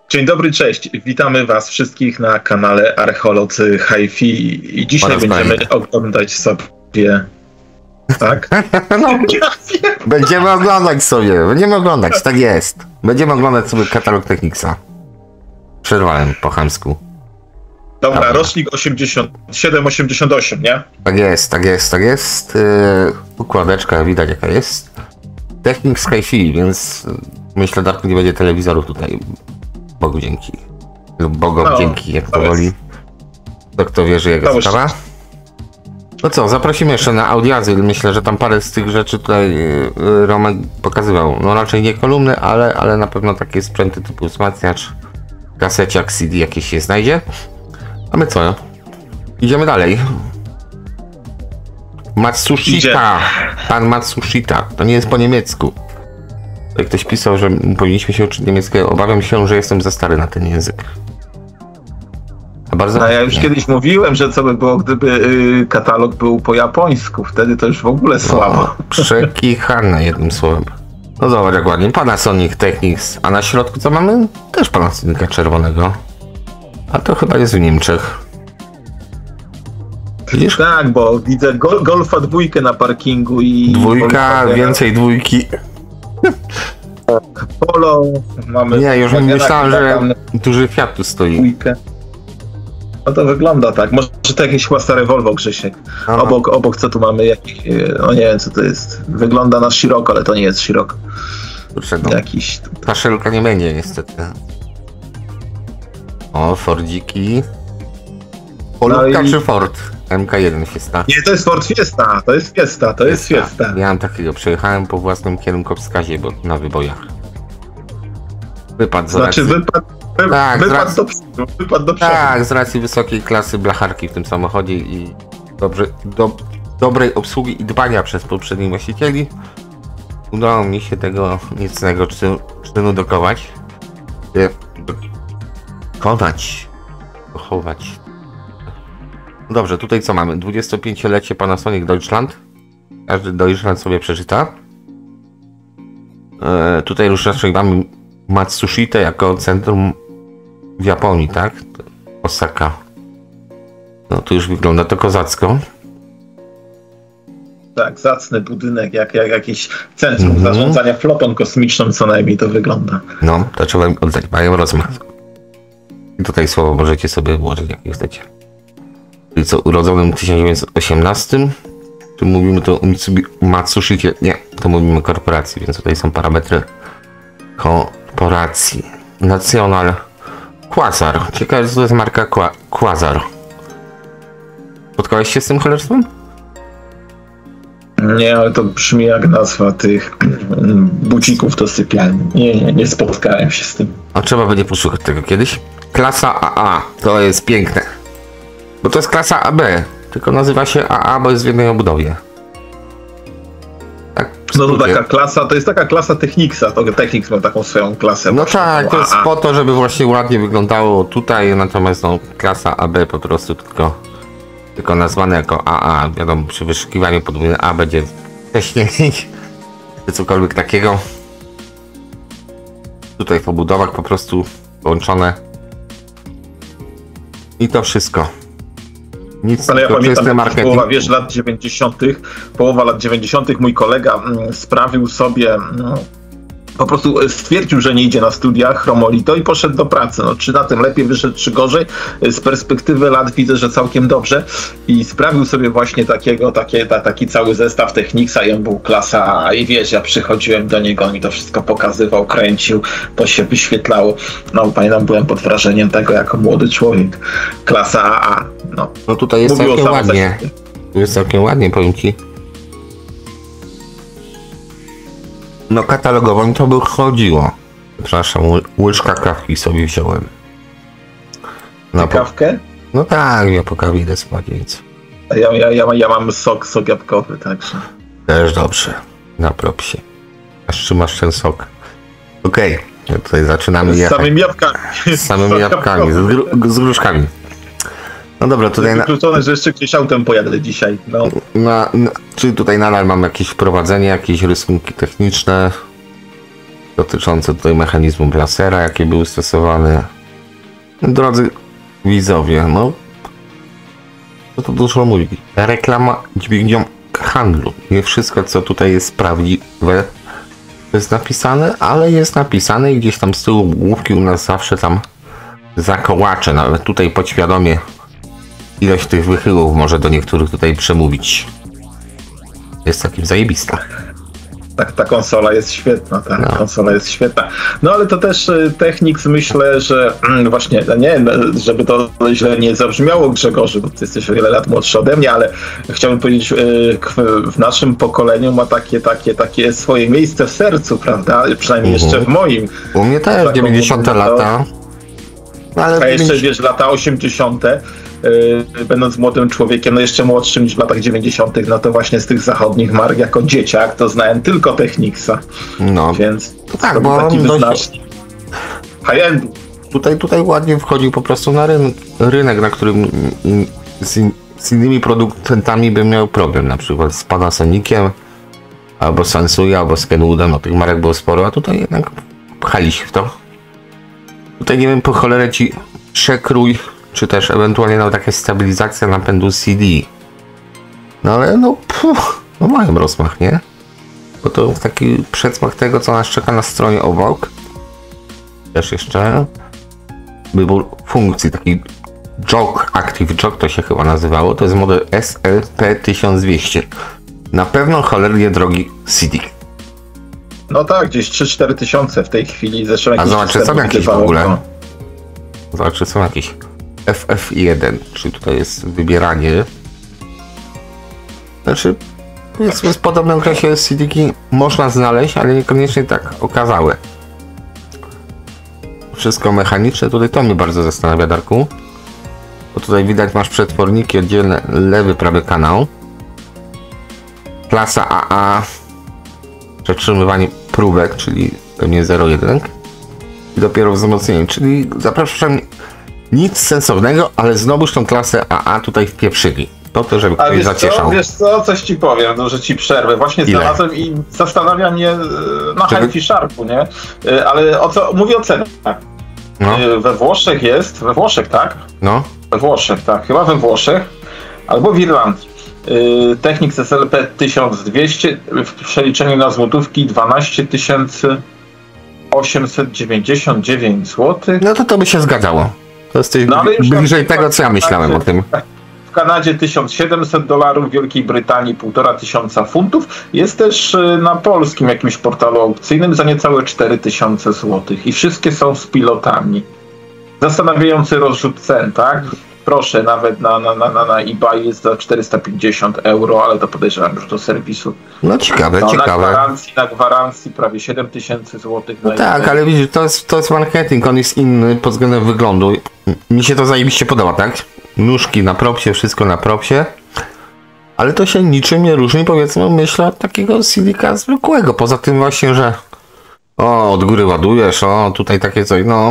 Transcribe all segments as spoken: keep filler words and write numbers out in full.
Dzień dobry, cześć. Witamy Was wszystkich na kanale Archeolodzy Hi-Fi i dzisiaj będziemy fajnie oglądać sobie... Tak? No, będziemy oglądać sobie, będziemy oglądać, tak jest. Będziemy oglądać sobie katalog Technicsa. Przerwałem po chamsku. Dobra, Dobra. Rocznik osiemdziesiąt siedem osiemdziesiąt osiem, nie? Tak jest, tak jest, tak jest. Yy, układeczka widać jaka jest. Technics Hi-Fi, więc myślę, że nie będzie telewizorów tutaj. Bogu dzięki. Lub Bogom no, dzięki, jak to woli. To kto wierzy, jego sprawa. No co, zaprosimy jeszcze na Audiazyl. Myślę, że tam parę z tych rzeczy tutaj yy, Romek pokazywał. No raczej nie kolumny, ale, ale na pewno takie sprzęty typu wzmacniacz, kaseciak, C D jakieś się znajdzie. A my co? Idziemy dalej. Matsushita. Pan Matsushita. To nie jest po niemiecku. Jak ktoś pisał, że powinniśmy się uczyć niemieckiego, obawiam się, że jestem za stary na ten język. A bardzo no ja już nie. kiedyś mówiłem, że co by było, gdyby yy, katalog był po japońsku. Wtedy to już w ogóle słabo. No, przekichane jednym słowem. No zobacz jak ładnie. Panasonic Technics. A na środku co mamy? Też Panasonica czerwonego. A to chyba jest w Niemczech. Widzisz? Tak, bo widzę gol, Golfa dwójkę na parkingu i... Dwójka, więcej dwójki. Polo, mamy... Nie, już myślałem, że duży Fiat tu stoi. Dwójkę. No to wygląda tak. Może to jakieś chyba stare Volvo, Grzesiek. Obok, obok co tu mamy? Jakich, no nie wiem co to jest. Wygląda na Scirocco, ale to nie jest Scirocco. Dlaczego? Jakiś... Ta szelka nie będzie niestety. O, Fordziki. Polówka no i... czy Ford? M K jeden Fiesta. Nie, to jest Ford Fiesta, to jest Fiesta, to jest Fiesta. Ja mam takiego, przejechałem po własnym kierunkowskazie, bo na wybojach. Wypadł z Znaczy racji... wypadł, wy... tak, wypadł racji... do przodu, wypadł do przodu. Tak, z racji wysokiej klasy blacharki w tym samochodzie i dobrze, do, dobrej obsługi i dbania przez poprzednich właścicieli udało mi się tego niecnego czynu dokonać. Dokonać. Dochować. Dobrze, tutaj co mamy? dwudziestopięciolecie Panasonic Deutschland. Każdy Deutschland sobie przeczyta. E, tutaj już raczej mamy Matsushita jako centrum w Japonii, tak? Osaka. No tu już wygląda to kozacko. Tak, zacny budynek, jak, jak jakieś centrum mm-hmm. zarządzania flotą kosmiczną, co najmniej to wygląda. No, to trzeba im oddać, mają rozmach. I tutaj słowo możecie sobie włożyć, jak chcecie. Czyli co, urodzonym w tysiąc dziewięćset osiemnastym, tu mówimy to o Matsushicie, nie, to mówimy o korporacji, więc tutaj są parametry korporacji. National Quasar. Ciekawe, co to jest marka Qua Quasar. Spotkałeś się z tym cholerstwem? Nie, ale to brzmi jak nazwa tych bucików do sypialni. Nie, nie, nie spotkałem się z tym. A trzeba będzie posłuchać tego kiedyś. Klasa A A, to jest piękne. Bo to jest klasa A B, tylko nazywa się A A, bo jest w jednej obudowie. Tak, no to taka klasa, to jest taka klasa Technicsa, to Technics ma taką swoją klasę. No tak, to jest A A. Po to, żeby właśnie ładnie wyglądało tutaj, natomiast no, klasa A B po prostu tylko, tylko nazwane jako A A. Wiadomo, przy wyszukiwaniu podwójne A będzie wcześniej, czy cokolwiek takiego. Tutaj w obudowach po prostu połączone. I to wszystko. Nic. Ale ja pamiętam, jak połowa, wiesz, lat dziewięćdziesiątych, połowa lat dziewięćdziesiątych mój kolega mm, sprawił sobie, no, po prostu stwierdził, że nie idzie na studia chromolito i poszedł do pracy. No, czy na tym lepiej wyszedł, czy gorzej? Z perspektywy lat widzę, że całkiem dobrze. I sprawił sobie właśnie takiego, takie, ta, taki cały zestaw Technicsa i on był klasa A. I wiesz, ja przychodziłem do niego, on mi to wszystko pokazywał, kręcił, to się wyświetlało. No pamiętam, byłem pod wrażeniem tego jako młody człowiek. Klasa A A. No, no tutaj jest całkiem ładnie. Tu jest całkiem ładnie, powiem ci. No katalogowo mi to by chodziło. Przepraszam, łyżka kawki sobie wziąłem. No, kawkę? No tak, ja po kawie idę spać, więc... Ja, ja, ja, ja mam sok, sok jabłkowy, także... Też dobrze, na propsie. Aż trzymasz ten sok. Okej, okay. Tutaj zaczynamy z jechać. Z samymi jabłkami. Z samymi jabłkami, z, gru z gruszkami. No dobra, tutaj... Jest wykluczone, na... że jeszcze gdzieś autem pojadę dzisiaj. No. Na, na, czyli tutaj nadal mam jakieś wprowadzenie, jakieś rysunki techniczne. dotyczące tutaj mechanizmu Blastera, jakie były stosowane. Drodzy widzowie, no co to dużo mówi. Reklama dźwignią handlu. Nie wszystko, co tutaj jest prawdziwe, jest napisane, ale jest napisane i gdzieś tam z tyłu główki u nas zawsze tam zakołacze. Nawet tutaj podświadomie ilość tych wychylów może do niektórych tutaj przemówić. Jest takim zajebista. Tak, ta konsola jest świetna, ta no. konsola jest świetna. No ale to też Technics, myślę, że mm, właśnie, nie, żeby to źle nie zabrzmiało, Grzegorzu, bo ty jesteś o wiele lat młodszy ode mnie, ale chciałbym powiedzieć, w naszym pokoleniu ma takie, takie, takie swoje miejsce w sercu, prawda? Przynajmniej uh-huh. jeszcze w moim. U mnie też taką, dziewięćdziesiąte lata. No, ale a jeszcze dziewięćdziesiąte wiesz, lata osiemdziesiąte Yy, będąc młodym człowiekiem, no jeszcze młodszym niż w latach dziewięćdziesiątych, no to właśnie z tych zachodnich mark jako dzieciak to znałem tylko Technicsa. No, więc to tak, bo taki dość... wyznacznik high-endu. Tutaj, tutaj ładnie wchodził po prostu na ryn- rynek, na którym z, in- z innymi producentami bym miał problem, na przykład z Panasoniciem, albo Sansui, albo z Kenwoodem, no tych marek było sporo, a tutaj jednak pchali się w to. Tutaj nie wiem, po cholerę ci przekrój, czy też ewentualnie nawet jakaś stabilizacja napędu C D. No ale no, puf, no mają rozmach, nie? Bo to taki przedsmak tego, co nas czeka na stronie obok. Też jeszcze wybór funkcji, taki jog, Active Jog to się chyba nazywało, to jest model S L P tysiąc dwieście. Na pewno cholernie drogi C D. No tak, gdzieś trzy cztery tysiące w tej chwili. Zresztą a zobacz, czy są jakieś w ogóle? Zobacz, czy są jakieś F F jeden, czyli tutaj jest wybieranie. Znaczy, powiedzmy, z podobnym okresie C D-ki można znaleźć, ale niekoniecznie tak okazałe. Wszystko mechaniczne, tutaj to mnie bardzo zastanawia, Darku. Bo tutaj widać, masz przetworniki oddzielne, lewy, prawy kanał. Klasa A A, przetrzymywanie próbek, czyli pewnie zero jeden. I dopiero wzmocnienie, czyli zapraszam, nic sensownego, ale znowuż tą klasę A A tutaj wpieprzyli. To to, żeby ktoś zacieszał. Co, wiesz co, coś ci powiem, no, że ci przerwę. Właśnie Ile? znalazłem i zastanawia mnie na Hi-Fi Sharpu, nie? Ale o co, mówię o cenach. No. We Włoszech jest, we Włoszech, tak? No. We Włoszech, tak, chyba we Włoszech, albo w Irlandii. Technics S L P tysiąc dwieście w przeliczeniu na złotówki dwanaście tysięcy osiemset dziewięćdziesiąt dziewięć złotych. No to to by się zgadzało. To jest no, bliżej tego, co ja myślałem o tym. W Kanadzie tysiąc siedemset dolarów, w Wielkiej Brytanii półtora tysiąca funtów. Jest też na polskim jakimś portalu aukcyjnym za niecałe cztery tysiące złotych. I wszystkie są z pilotami. Zastanawiający rozrzut cen, tak? Proszę, nawet na, na, na, na eBay jest za czterysta pięćdziesiąt euro, ale to podejrzewam już do serwisu. No ciekawe, no, ciekawe. Na gwarancji, na gwarancji prawie siedem tysięcy złotych. No tak, eBay. Ale widzisz, to jest, to jest marketing, on jest inny pod względem wyglądu. Mi się to zajebiście podoba, tak? Nóżki na propsie, wszystko na propsie. Ale to się niczym nie różni, powiedzmy, myślę, od takiego C D-ka zwykłego. Poza tym właśnie, że o, od góry ładujesz, o, tutaj takie coś, no...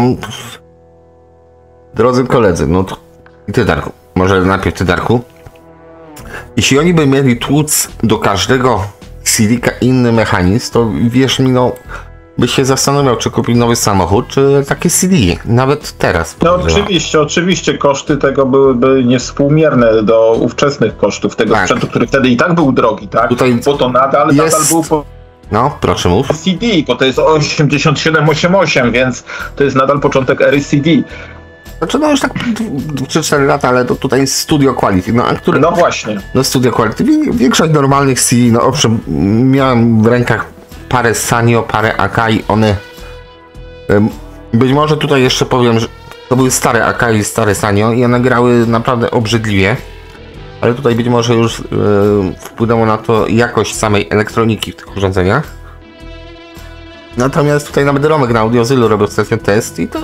Drodzy koledzy, no to... I ty, Darku, może najpierw ty, Darku. Jeśli oni by mieli tłuc do każdego C D-ka inny mechanizm, to wierz mi, no, byś się zastanawiał, czy kupić nowy samochód, czy takie C D, nawet teraz. No oczywiście, oczywiście koszty tego byłyby niewspółmierne do ówczesnych kosztów tego tak. sprzętu, który wtedy i tak był drogi, tak? Tutaj bo to nadal, jest... nadal był po... No, proszę mów. C D, bo to jest osiemdziesiąt siedem osiemdziesiąt osiem, więc to jest nadal początek ery C D. Znaczy no już tak trzy cztery lata, ale to tutaj jest Studio Quality, no a które... No właśnie. No Studio Quality, większość normalnych C D, no owszem, miałem w rękach parę Sanyo, parę Akai, one... Być może tutaj jeszcze powiem, że to były stare Akai, stare Sanyo i one grały naprawdę obrzydliwie. Ale tutaj być może już yy, wpłynęło na to jakość samej elektroniki w tych urządzeniach. Natomiast tutaj nawet Romek na Audiozylu robił ostatnio test i to...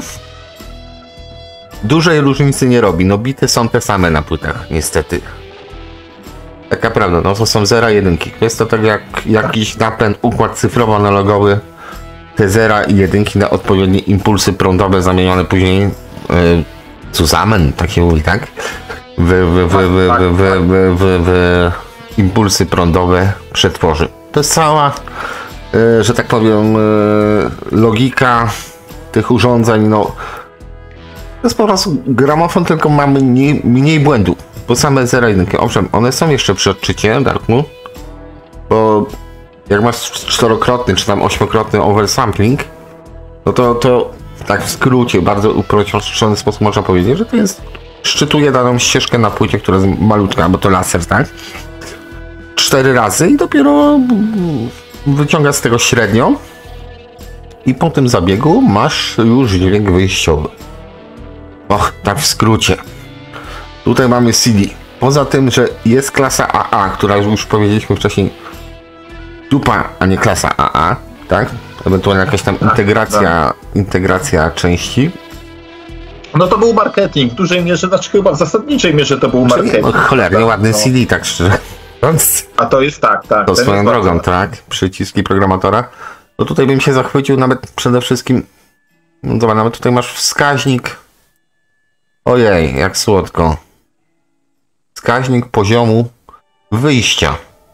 Dużej różnicy nie robi, no bity są te same na płytach, niestety. Taka prawda, no to są zera jedynki. Jest to tak jak jakiś napęd, układ cyfrowo-analogowy. Te zera i jedynki na odpowiednie impulsy prądowe zamienione później yy, zusammen, tak się mówi, tak? W, w, w, w, w, w, w, w, w impulsy prądowe przetworzy. To jest cała yy, że tak powiem, yy, logika tych urządzeń, no to jest po prostu gramofon, tylko mamy mniej, mniej błędów, bo same zero jedynki, owszem, one są jeszcze przy odczycie Darkmoon, bo jak masz czterokrotny czy tam ośmiokrotny oversampling, no to, to tak w skrócie, bardzo uproszczony sposób można powiedzieć, że to jest, szczytuje daną ścieżkę na płycie, która jest malutka, bo to laser, tak? Cztery razy i dopiero wyciąga z tego średnią i po tym zabiegu masz już dźwięk wyjściowy. Och, tak w skrócie. Tutaj mamy C D. Poza tym, że jest klasa A A, która już powiedzieliśmy wcześniej dupa, a nie klasa A A, tak? Ewentualnie jakaś tam integracja, tak, tak. integracja części. No to był marketing, w dużej mierze, znaczy chyba w zasadniczej mierze to był marketing. No, cholernie ładny C D, tak szczerze. A to jest tak, tak. To swoją drogą, bardzo... tak? Przyciski programatora. No tutaj bym się zachwycił nawet przede wszystkim. No dobra, nawet tutaj masz wskaźnik. Ojej, jak słodko. Wskaźnik poziomu wyjścia.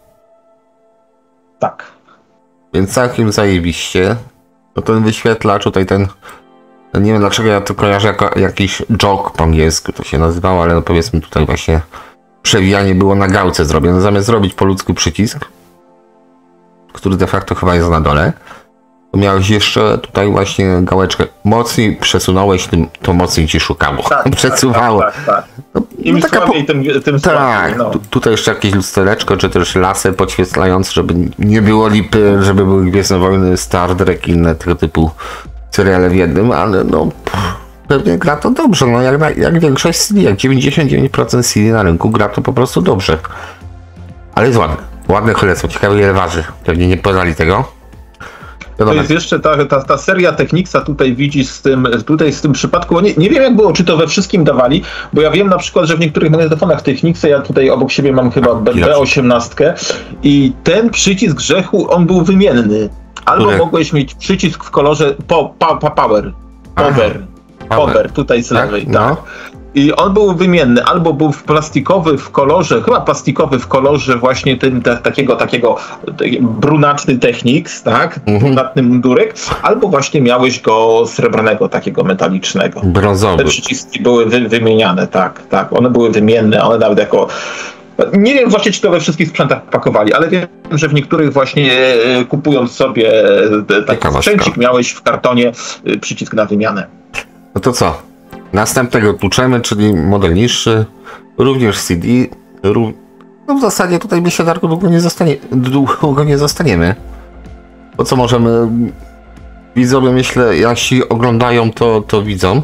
Tak. Więc całkiem zajebiście. No ten wyświetlacz, tutaj ten. Nie wiem dlaczego ja to kojarzę jako jakiś jog po angielsku to się nazywało, ale no powiedzmy tutaj właśnie przewijanie było na gałce zrobione. Zamiast zrobić po ludzku przycisk, który de facto chyba jest na dole, to miałeś jeszcze tutaj właśnie gałeczkę. Mocniej przesunąłeś, tym, to mocniej ci szukało. Tak, przesuwało. Tak, tak, tak. No, Im no słabiej, po... tym, tym tak, no. Tutaj jeszcze jakieś lustereczko, czy też laser podświetlający, żeby nie było lipy, żeby były Gwiezdne Wojny, Star Trek i inne tego typu seriale w jednym, ale no pff, pewnie gra to dobrze, no jak, na, jak większość C D, jak dziewięćdziesiąt dziewięć procent C D na rynku gra to po prostu dobrze. Ale jest ładne, ładne cholectwo, ciekawe ile waży, pewnie nie podali tego. To jest jeszcze ta, ta, ta seria Technicsa tutaj widzisz z tym, tutaj z tym przypadku, nie, nie wiem jak było, czy to we wszystkim dawali, bo ja wiem na przykład, że w niektórych magnetofonach Technicsa, ja tutaj obok siebie mam chyba B osiemnaście i ten przycisk grzechu, on był wymienny. Albo Który? mogłeś mieć przycisk w kolorze po, pa, pa, power, power, power, tutaj z lewej, tak. tak. No. I on był wymienny, albo był w plastikowy w kolorze, chyba plastikowy w kolorze właśnie tym te, takiego, takiego brunatny Technics, tak, mhm. brunatny mundurek, albo właśnie miałeś go srebrnego, takiego metalicznego. Brązowy. Te przyciski były wy, wymieniane, tak, tak, one były wymienne, one nawet jako... Nie wiem właśnie, czy to we wszystkich sprzętach pakowali, ale wiem, że w niektórych właśnie kupując sobie taki sprzęcik miałeś w kartonie przycisk na wymianę. No to co? Następnego tłuczemy, czyli model niższy, również C D. No w zasadzie tutaj my się Darku długo nie, zostanie, długo nie zostaniemy. Po co możemy... Widzowie, myślę, jeśli oglądają, to, to widzą.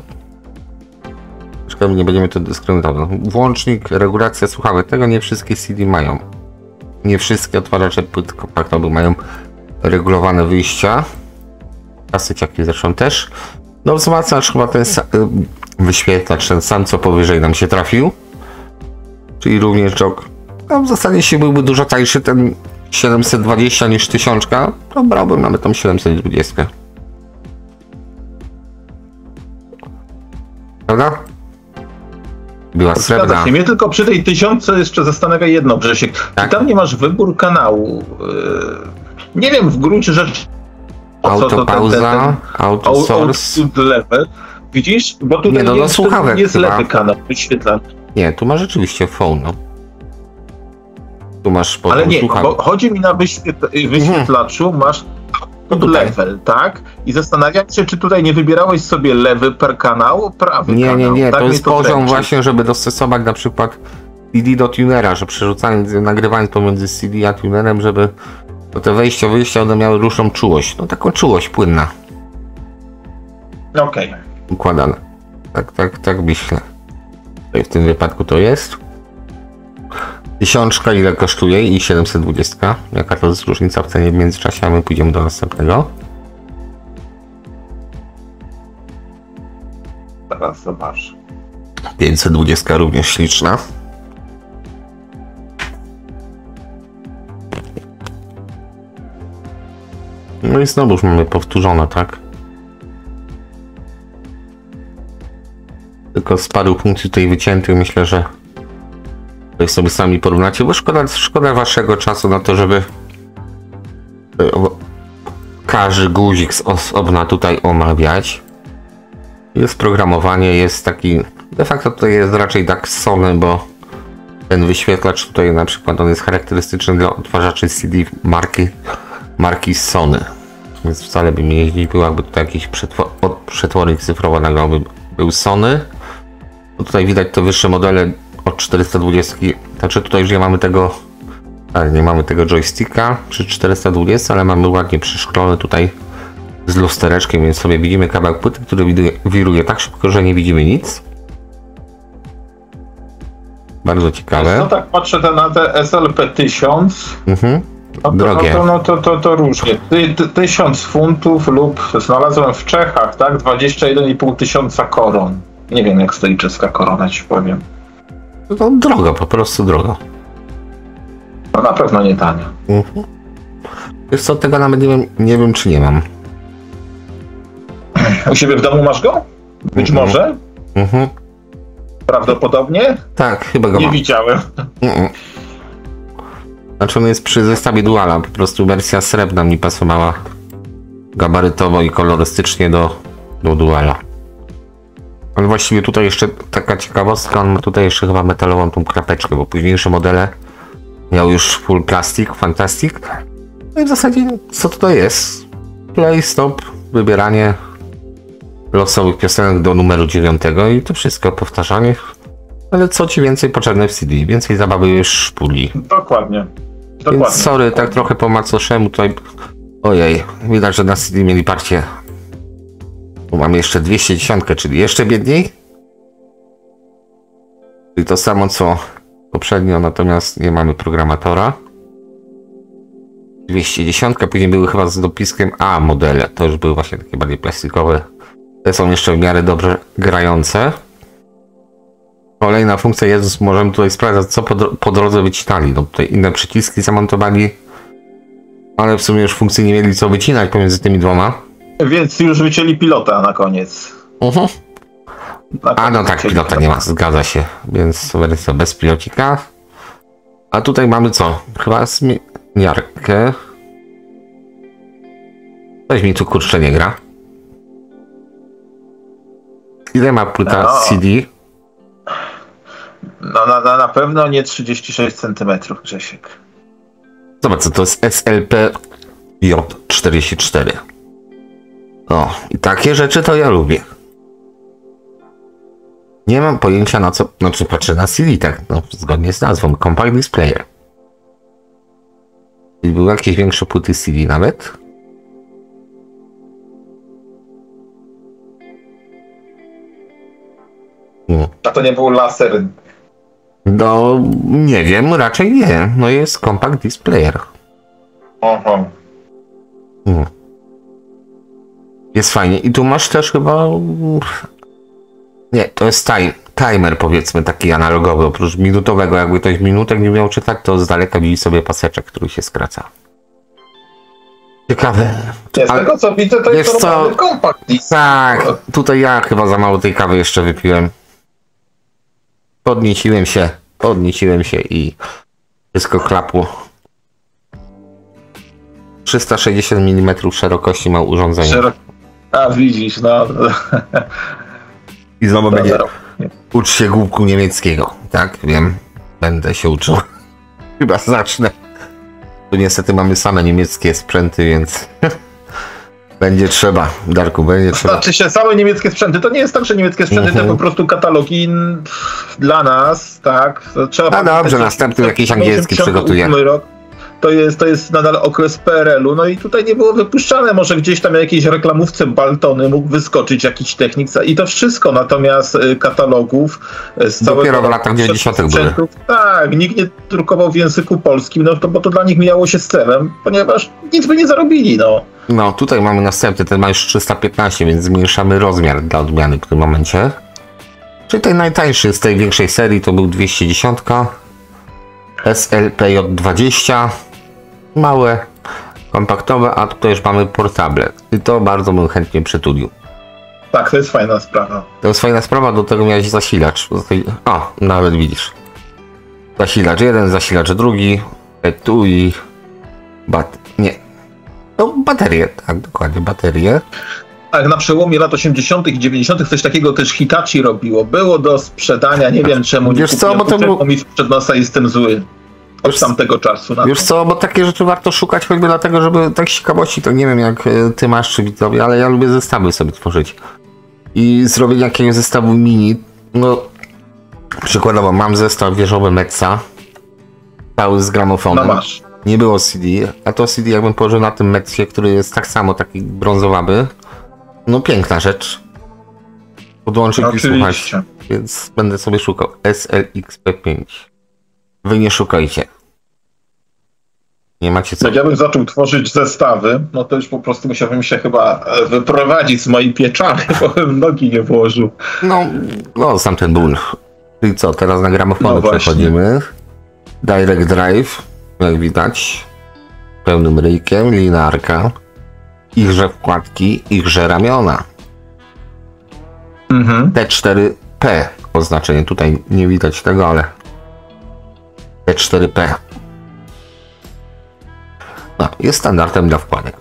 Nie będziemy to dyskryminatować. Włącznik, regulacja słuchawek. Tego nie wszystkie C D mają. Nie wszystkie otwarzacze płyt kompaktowych mają regulowane wyjścia. Kaseciaki zresztą też. No wzmacniacz chyba ten wyświetlacz, ten sam co powyżej nam się trafił. Czyli również jog. No w zasadzie jeśli byłby dużo tańszy ten siedemset dwadzieścia niż tysiąc, to brałbym nawet tą siedemset dwadzieścia. Prawda? Była srebrna. Mnie tylko przy tej tysiące jeszcze zastanawia jedno, Grzesiek. Tak? Tam nie masz wybór kanału. Nie wiem w gruncie rzeczy. Autopauza, autosource. Level. Widzisz? Bo tutaj nie, no, jest, słuchawek jest lewy kanał wyświetlany. Nie, tu masz rzeczywiście phone. No. Tu masz Ale nie, bo chodzi mi na wyświetl wyświetlaczu, mhm. masz no level, tak? I zastanawiam się, czy tutaj nie wybierałeś sobie lewy per kanał, prawy nie, kanał. Nie, nie, nie, tak to jest to poziom kręci. Właśnie, żeby dostosować na przykład C D do tunera, że przerzucając, nagrywając pomiędzy C D a tunerem, żeby to te wejścia, wyjścia, one miały dłuższą czułość. No taką czułość płynna. Okej. Okay. Układane. Tak, tak, tak myślę. Tutaj w tym wypadku to jest. Tysiączka ile kosztuje i siedemset dwadzieścia. Jaka to jest różnica w cenie w międzyczasie, a my pójdziemy do następnego. Teraz zobacz. pięćset dwadzieścia również śliczna. No i znowuż mamy powtórzone, tak? Tylko z paru funkcji tutaj wyciętych, myślę, że tutaj sobie sami porównacie, bo szkoda, szkoda waszego czasu na to, żeby każdy guzik z osobna tutaj omawiać. Jest programowanie, jest taki... De facto tutaj jest raczej tak Sony, bo ten wyświetlacz tutaj na przykład on jest charakterystyczny dla odtwarzaczy C D marki, marki Sony. Więc wcale by mnie nie zdziwiło, jakby tutaj jakiś przetwor przetwornik cyfrowo nagrałby był Sony. No tutaj widać te wyższe modele od czterysta dwadzieścia, znaczy tutaj już nie mamy tego, ale nie mamy tego joysticka przy czterysta dwadzieścia, ale mamy ładnie przeszklone tutaj z lustereczkiem, więc sobie widzimy kawałek płyty, który wiruje tak szybko, że nie widzimy nic. Bardzo ciekawe. No tak patrzę na te S L P tysiąc. Mhm. No to, drogie. No to, no to, to, to różnie. Ty, ty, tysiąc funtów lub znalazłem w Czechach, tak? dwadzieścia jeden i pół tysiąca koron. Nie wiem jak stoi czeska korona, ci powiem. No drogo, po prostu drogo. No na pewno nie tania. Mhm. Wiesz co, tego nawet nie wiem, nie wiem czy nie mam. U siebie w domu masz go? Być Mhm. może? Mhm. Prawdopodobnie? Tak, chyba go Nie mam. widziałem. Mhm. Znaczy on jest przy zestawie Duala, po prostu wersja srebrna mi pasowała gabarytowo i kolorystycznie do, do Duala. Ale właściwie tutaj jeszcze taka ciekawostka, on ma tutaj jeszcze chyba metalową tą krapeczkę, bo późniejsze modele miał już full plastik, fantastic. No i w zasadzie co to jest? Play, stop, wybieranie losowych piosenek do numeru dziewiątego i to wszystko, powtarzanie. Ale co ci więcej potrzebne w C D? Więcej zabawy już puli. Dokładnie. Dokładnie. Więc sorry, tak trochę po macoszemu tutaj. Ojej, widać, że na C D mieli parcie. Tu mam jeszcze dwieście dziesięć, czyli jeszcze biedniej. Czyli to samo co poprzednio, natomiast nie mamy programatora. dwieście dziesięć, później były chyba z dopiskiem A modele. To już były właśnie takie bardziej plastikowe. Te są jeszcze w miarę dobrze grające. Kolejna funkcja jest, możemy tutaj sprawdzać, co po, po drodze wycinali. No tutaj inne przyciski zamontowali, ale w sumie już funkcji nie mieli co wycinać pomiędzy tymi dwoma. Więc już wycięli pilota na koniec. Uh-huh. Na A koniec no tak, wycięli pilota nie ma, zgadza się, więc wersja bez pilocika. A tutaj mamy co? Chyba zmieniarkę. Coś mi tu kurczę nie gra. Ile ma płyta No. C D? No, na, na, na pewno nie trzydzieści sześć centymetrów, Grzesiek. Zobacz, co to jest S L P J czterdzieści cztery. O, i takie rzeczy to ja lubię. Nie mam pojęcia na co, znaczy patrzę na C D, tak, no, zgodnie z nazwą, Compact Disc Player. Czyli były jakieś większe płyty C D nawet. Hmm. A to nie był laser. No, nie wiem, raczej nie. No jest Compact Disc Player. Oho. Hmm. Jest fajnie. I tu masz też chyba... Nie, to jest time, timer powiedzmy taki analogowy. Oprócz minutowego, jakby ktoś minutek nie miał czytać, to z daleka widzi sobie paseczek, który się skraca. Ciekawe. Nie, z Ale- tego co widzę, to wiesz jest co? normalny kompakt disc. Tak, tutaj ja chyba za mało tej kawy jeszcze wypiłem. Podnieciłem się, podnieciłem się i wszystko klapło. trzysta sześćdziesiąt milimetrów szerokości ma urządzenie. Szerok... A widzisz, no. I znowu będzie Dobra. ucz się głupku niemieckiego. Tak, wiem. Będę się uczył. Chyba zacznę. Tu niestety mamy same niemieckie sprzęty, więc będzie trzeba, Darku, będzie trzeba. Znaczy się same niemieckie sprzęty. To nie jest tak, że niemieckie sprzęty Mhm. to po prostu katalogi n- dla nas, tak. To trzeba A dobrze, pamiętać, następny że jakiś angielski osiemdziesiąty przygotuję. ósmy rok. To jest, to jest nadal okres P R L u, no i tutaj nie było wypuszczane, może gdzieś tam jakiejś reklamówce Baltony mógł wyskoczyć jakiś technik i to wszystko, natomiast y, katalogów y, z całego... Dopiero w latach dziewięćdziesiątych były. sprzętów, tak, nikt nie drukował w języku polskim, no to, bo to dla nich mijało się z celem, ponieważ nic by nie zarobili, no. No, tutaj mamy następny, ten ma już trzysta piętnaście, więc zmniejszamy rozmiar dla odmiany w tym momencie. Czyli ten najtańszy z tej większej serii to był dwieście dziesięć. S L P J dwadzieścia. Małe, kompaktowe, a tutaj już mamy portable. I to bardzo bym chętnie przytulił. Tak, to jest fajna sprawa. To jest fajna sprawa, do tego miałeś zasilacz. O, nawet widzisz. Zasilacz jeden, zasilacz drugi. Tu i... Bat... Nie. No, baterie, tak, dokładnie, baterie. Tak, na przełomie lat osiemdziesiątych i dziewięćdziesiątych coś takiego też Hitachi robiło. Było do sprzedania, nie wiem czemu nie Wiesz co, bo to był... mi sprzed nosa jestem zły. Od tamtego czasu. Na Wiesz to. co, bo takie rzeczy warto szukać choćby dlatego, żeby tak z ciekawości, to nie wiem jak ty masz czy widzowie, ale ja lubię zestawy sobie tworzyć. I zrobienie jakiegoś zestawu mini, no przykładowo mam zestaw wieżowy Metza, cały z gramofonem. No masz. Nie było C D, a to C D jakbym położył na tym Metzie, który jest tak samo taki brązowawy. No piękna rzecz. Podłączyć i słuchać, więc będę sobie szukał. S L X P pięć. Wy nie szukajcie. Nie macie co. Jak ja bym zaczął tworzyć zestawy, no to już po prostu musiałbym się chyba wyprowadzić z mojej pieczary, bo bym nogi nie włożył. No, no sam ten ból. I co, teraz na gramofony no przechodzimy. Direct Drive, jak widać. Pełnym ryjkiem, linearka. Ichże wkładki, ichże ramiona. Mhm. T cztery P oznaczenie. Tutaj nie widać tego, ale T cztery P. No, jest standardem dla wkładek.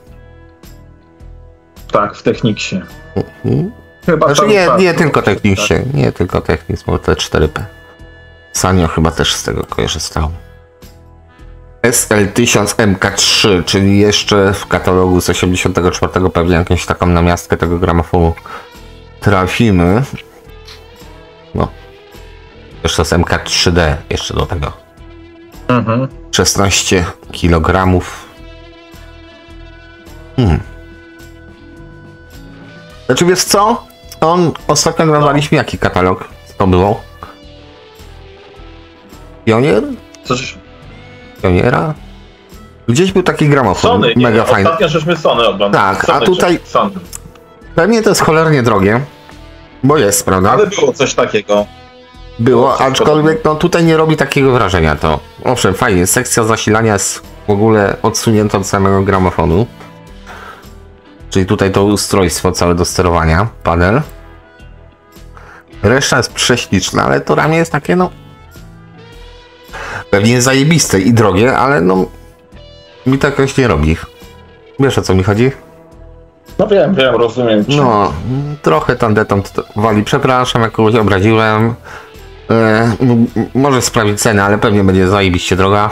Tak, w Technicsie. Mhm. Chyba znaczy nie, nie tylko Technicsie, tak. nie tylko Technics, bo T cztery P. Sanyo chyba też z tego korzystał. S L tysiąc M K trzy, czyli jeszcze w katalogu z osiemdziesiątego czwartego pewnie jakąś taką namiastkę tego gramofonu trafimy. No. Jeszcze z M K trzy D jeszcze do tego. Mhm. szesnaście kilogramów. Hmm. Znaczy wiesz co? On ostatnio nazwaliśmy jaki katalog? Co to było? Pionier? Coś... Pioniera? Gdzieś był taki gramofon. Sony, mega nie, fajny. Ostatnio żeśmy Sony oglądali. Tak, Sony, a tutaj Sony. pewnie to jest cholernie drogie. Bo jest, prawda? Ale było coś takiego. Było, aczkolwiek no tutaj nie robi takiego wrażenia to. Owszem, fajnie, sekcja zasilania jest w ogóle odsunięta od samego gramofonu. Czyli tutaj to ustrojstwo całe do sterowania, panel. Reszta jest prześliczna, ale to ramię jest takie no... Pewnie zajebiste i drogie, ale no... Mi to jakoś nie robi. Wiesz o co mi chodzi? No wiem, wiem, rozumiem. Czy... No, trochę tandetą wali. Przepraszam, jak kogoś obraziłem. E, może sprawić cenę, ale pewnie będzie zajebiście droga.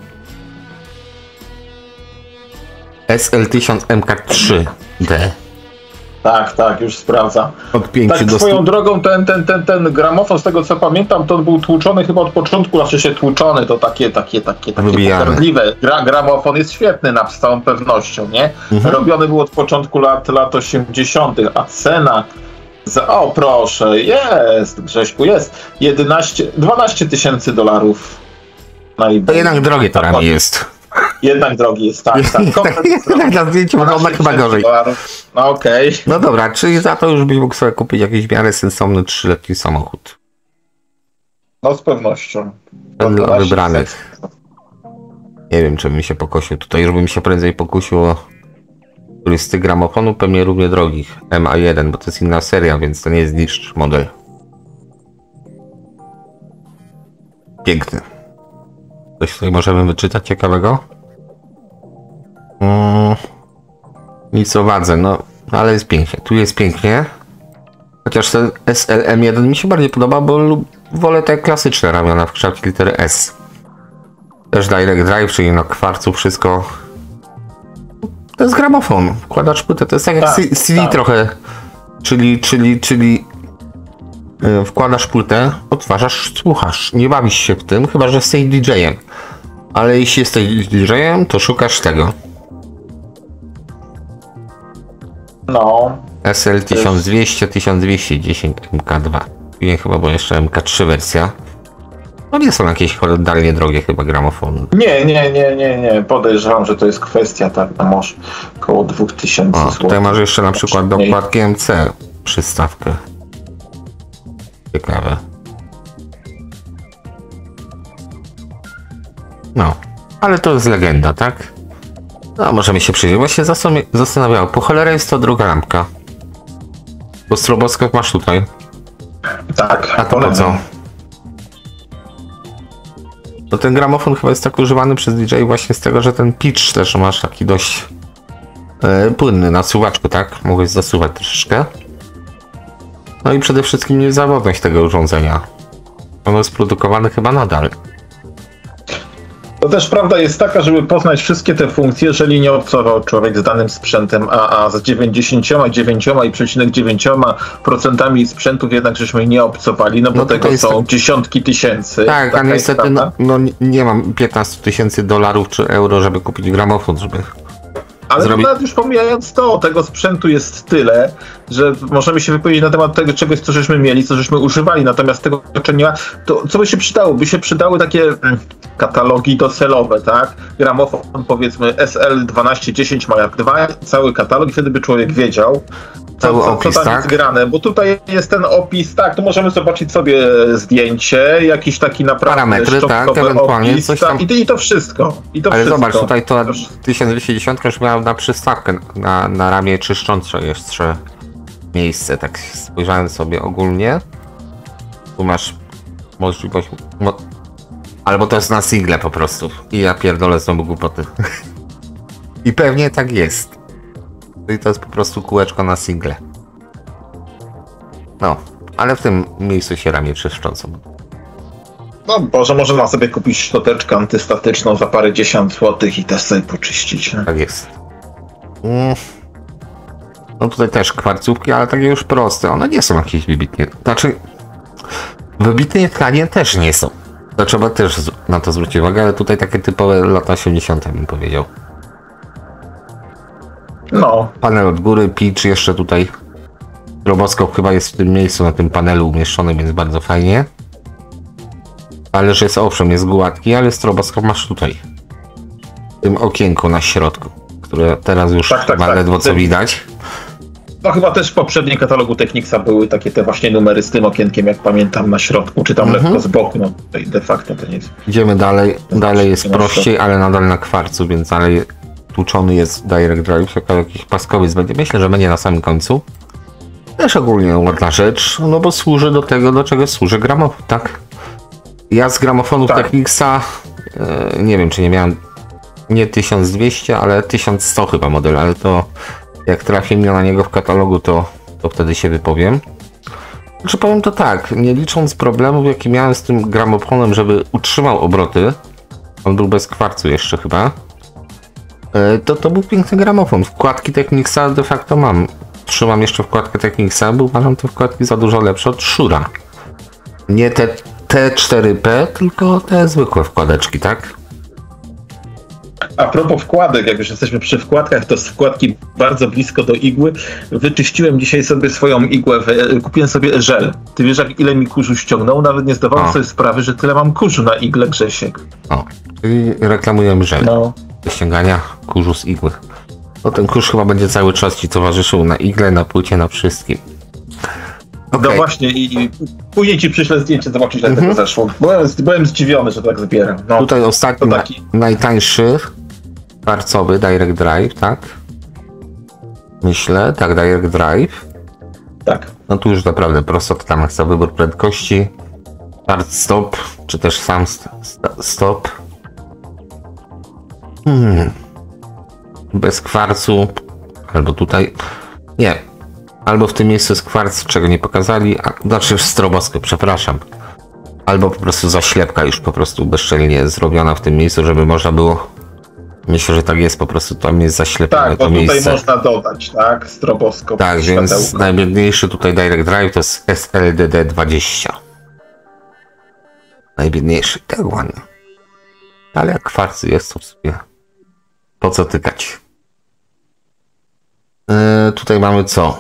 S L tysiąc M K trzy D. Tak, tak, już sprawdzam. Od pięciu tak do swoją stu... drogą ten, ten, ten, ten gramofon, z tego co pamiętam, to był tłuczony chyba od początku, znaczy się tłuczony, to takie, takie, takie, takie pogardliwe. Gra, gramofon jest świetny na, z całą pewnością, nie? Mhm. Robiony był od początku lat, lat osiemdziesiątych, a cena za, o proszę, jest, Grześku, jest jedenaście, dwanaście tysięcy dolarów. To jednak drogie to ramię jest. Jednak drogi jest, tak, tak. Jednak na zdjęciu wygląda chyba gorzej. No okej. Okay. No dobra, czyli za to już byś mógł sobie kupić jakiś w miarę sensowny trzyletni samochód. No z pewnością. Dla wybranych. Nie wiem, czy bym się pokosił. Tutaj już bym się prędzej pokusił o któryś z tych gramofonu, pewnie równie drogich. M A jeden, bo to jest inna seria, więc to nie jest niższy model. Piękny. Coś tutaj możemy wyczytać ciekawego? Hmm. Nic o wadze, no ale jest pięknie. Tu jest pięknie. Chociaż ten S L M jeden mi się bardziej podoba, bo lub, wolę te klasyczne ramiona w kształcie litery S. Też Direct Drive, czyli na kwarcu wszystko. To jest gramofon. Wkładasz płytę. To jest tak jak tak, C D tak. trochę. Czyli, czyli, czyli yy, wkładasz płytę, odtwarzasz, słuchasz. Nie bawisz się w tym, chyba że jesteś D J-em. Ale jeśli jesteś D J-em, to szukasz tego. No. S L tysiąc dwieście, tysiąc dwieście dziesięć M K dwa. Nie chyba, bo jeszcze M K trzy wersja. No nie są jakieś horrendalnie drogie chyba gramofony. Nie, nie, nie, nie, nie. Podejrzewam, że to jest kwestia tak na może około dwa tysiące złotych. Tutaj masz jeszcze na przykład dokładki M C przystawkę. Ciekawe. No, ale to jest legenda, tak? No, możemy się przyjrzeć. Właśnie zastanawiałem, po cholerę jest to druga lampka. Bo stroboskop masz tutaj. Tak. A to po co? No ten gramofon chyba jest tak używany przez D J właśnie z tego, że ten pitch też masz taki dość E, płynny na suwaczku, tak? Mogłeś zasuwać troszeczkę. No i przede wszystkim niezawodność tego urządzenia. Ono jest produkowane chyba nadal. To też prawda jest taka, żeby poznać wszystkie te funkcje, jeżeli nie obcował człowiek z danym sprzętem, a, a z dziewięćdziesiąt dziewięć przecinek dziewięć procent sprzętów jednak żeśmy nie obcowali, no bo no tego są tak... dziesiątki tysięcy. Tak, a niestety no, no nie mam piętnaście tysięcy dolarów czy euro, żeby kupić gramofon, żeby... Ale zrobić... nawet już pomijając to, tego sprzętu jest tyle, że możemy się wypowiedzieć na temat tego czegoś, co żeśmy mieli, co żeśmy używali, natomiast tego czego nie ma, to co by się przydało? By się przydały takie mm, katalogi docelowe, tak? Gramofon powiedzmy S L dwanaście dziesięć Mark dwa, cały katalog i wtedy by człowiek wiedział, co, co, opis, co tam tak? jest grane, bo tutaj jest ten opis, tak, tu możemy zobaczyć sobie zdjęcie, jakiś taki naprawdę parametry, tak, ewentualnie opis, coś tam... tak, i, i to wszystko. I to Ale wszystko. zobacz, tutaj to tysiąc dwieście dziesięć już miał na przystawkę, na, na ramię czyszczące jeszcze miejsce, tak spojrzałem sobie ogólnie. Tu masz możliwość... No, albo to jest na single po prostu. I ja pierdolę znowu głupoty. I pewnie tak jest. I to jest po prostu kółeczko na single. No, ale w tym miejscu się ramię czyszczącą. No Boże, można sobie kupić szczoteczkę antystatyczną za parę dziesiąt złotych i też sobie poczyścić. Nie? Tak jest. Mm. No tutaj też kwarcówki, ale takie już proste. One nie są jakieś wybitnie. Znaczy, wybitnie tanie też nie są. To trzeba też na to zwrócić uwagę, ale tutaj takie typowe lata osiemdziesiąte bym powiedział. No. Panel od góry, pitch jeszcze tutaj. Stroboskop chyba jest w tym miejscu na tym panelu umieszczony, więc bardzo fajnie. Ale że jest owszem, jest gładki, ale stroboskop masz tutaj. W tym okienku na środku, które teraz już tak, tak, ma tak, ledwo co widać. No chyba też w poprzednim katalogu Technicsa były takie te właśnie numery z tym okienkiem, jak pamiętam, na środku, czy tam mhm. lekko z boku, no tutaj de facto to nie jest. Idziemy dalej, dalej jest prościej, ale nadal na kwarcu, więc dalej tłuczony jest Direct Drive, jako jakiś paskowiec będzie. Myślę, że będzie na samym końcu. Też ogólnie ładna rzecz, no bo służy do tego, do czego służy gramofon, tak? Ja z gramofonów tak. Technicsa, e, nie wiem czy nie miałem, nie tysiąc dwieście, ale tysiąc sto chyba model, ale to jak trafię mnie na niego w katalogu, to, to wtedy się wypowiem. Znaczy powiem to tak, nie licząc problemów jakie miałem z tym gramofonem, żeby utrzymał obroty, on był bez kwarcu jeszcze chyba, e, to to był piękny gramofon. Wkładki Technicsa de facto mam. Trzymam jeszcze wkładkę Technicsa, bo uważam te wkładki za dużo lepsze od Shure'a. Nie te T cztery P, tylko te zwykłe wkładeczki, tak? A propos wkładek, jak już jesteśmy przy wkładkach, to z wkładki bardzo blisko do igły. Wyczyściłem dzisiaj sobie swoją igłę, kupiłem sobie żel. Ty wiesz, jak ile mi kurzu ściągnął? Nawet nie zdawałem o. sobie sprawy, że tyle mam kurzu na igle, Grzesiek. O, czyli reklamujemy żel no. do ściągania kurzu z igły. No ten kurz chyba będzie cały czas ci towarzyszył na igle, na płycie, na wszystkim. Okay. No właśnie i, i później ci przyślę zdjęcie, zobaczyć jak mm-hmm. tego zeszło. Byłem, byłem zdziwiony, że tak zbieram. No, tutaj ostatni, taki... najtańszy kwarcowy Direct Drive, tak? Myślę, tak, Direct Drive. Tak. No tu już naprawdę prosto, to tam jest wybór prędkości. Start stop, czy też sam st stop. Hmm. Bez kwarcu, albo tutaj, nie, albo w tym miejscu jest kwarc, czego nie pokazali, a, znaczy stroboskop, przepraszam, albo po prostu zaślepka już po prostu bezczelnie zrobiona w tym miejscu, żeby można było, myślę, że tak jest, po prostu tam jest zaślepione tak, to bo miejsce. tutaj można dodać, tak, stroboskop. Tak, więc światełko. Najbiedniejszy tutaj Direct Drive to jest S L D D dwadzieścia. Najbiedniejszy, tak ładnie. Ale jak kwarcy jest, to w sumie po co tykać? Yy, tutaj mamy co?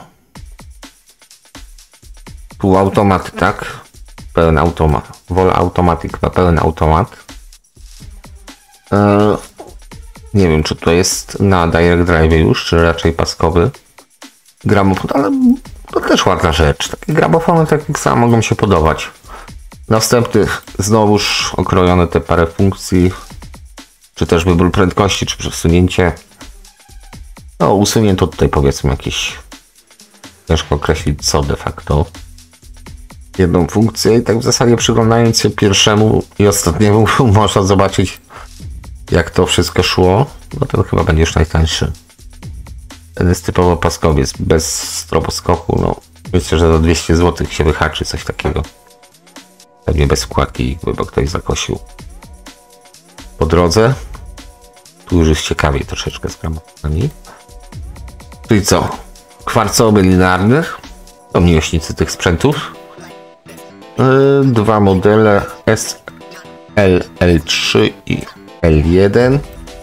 Półautomat, tak? Pełen automat. Vol Automatic ma pełen automat. Yy, nie wiem, czy to jest na Direct Drive już, czy raczej paskowy gramofon, ale to też ładna rzecz. Takie gramofony tak samo mogą się podobać. Następny, znowuż okrojone te parę funkcji, czy też wybór prędkości, czy przesunięcie. No, usunięto tutaj powiedzmy jakieś, ciężko określić co de facto. Jedną funkcję i tak w zasadzie przyglądając się pierwszemu i ostatniemu można zobaczyć jak to wszystko szło. No ten chyba będzie już najtańszy. Ten jest typowo paskowiec, bez stroboskopu, no myślę, że do dwieście złotych się wyhaczy coś takiego. Pewnie bez wkładki, bo ktoś zakosił. Po drodze, tu już jest ciekawiej troszeczkę z gramofonami. Czyli co? Kwarcowy, linearny. To miłośnicy tych sprzętów. Yy, dwa modele S L L trzy i L jeden.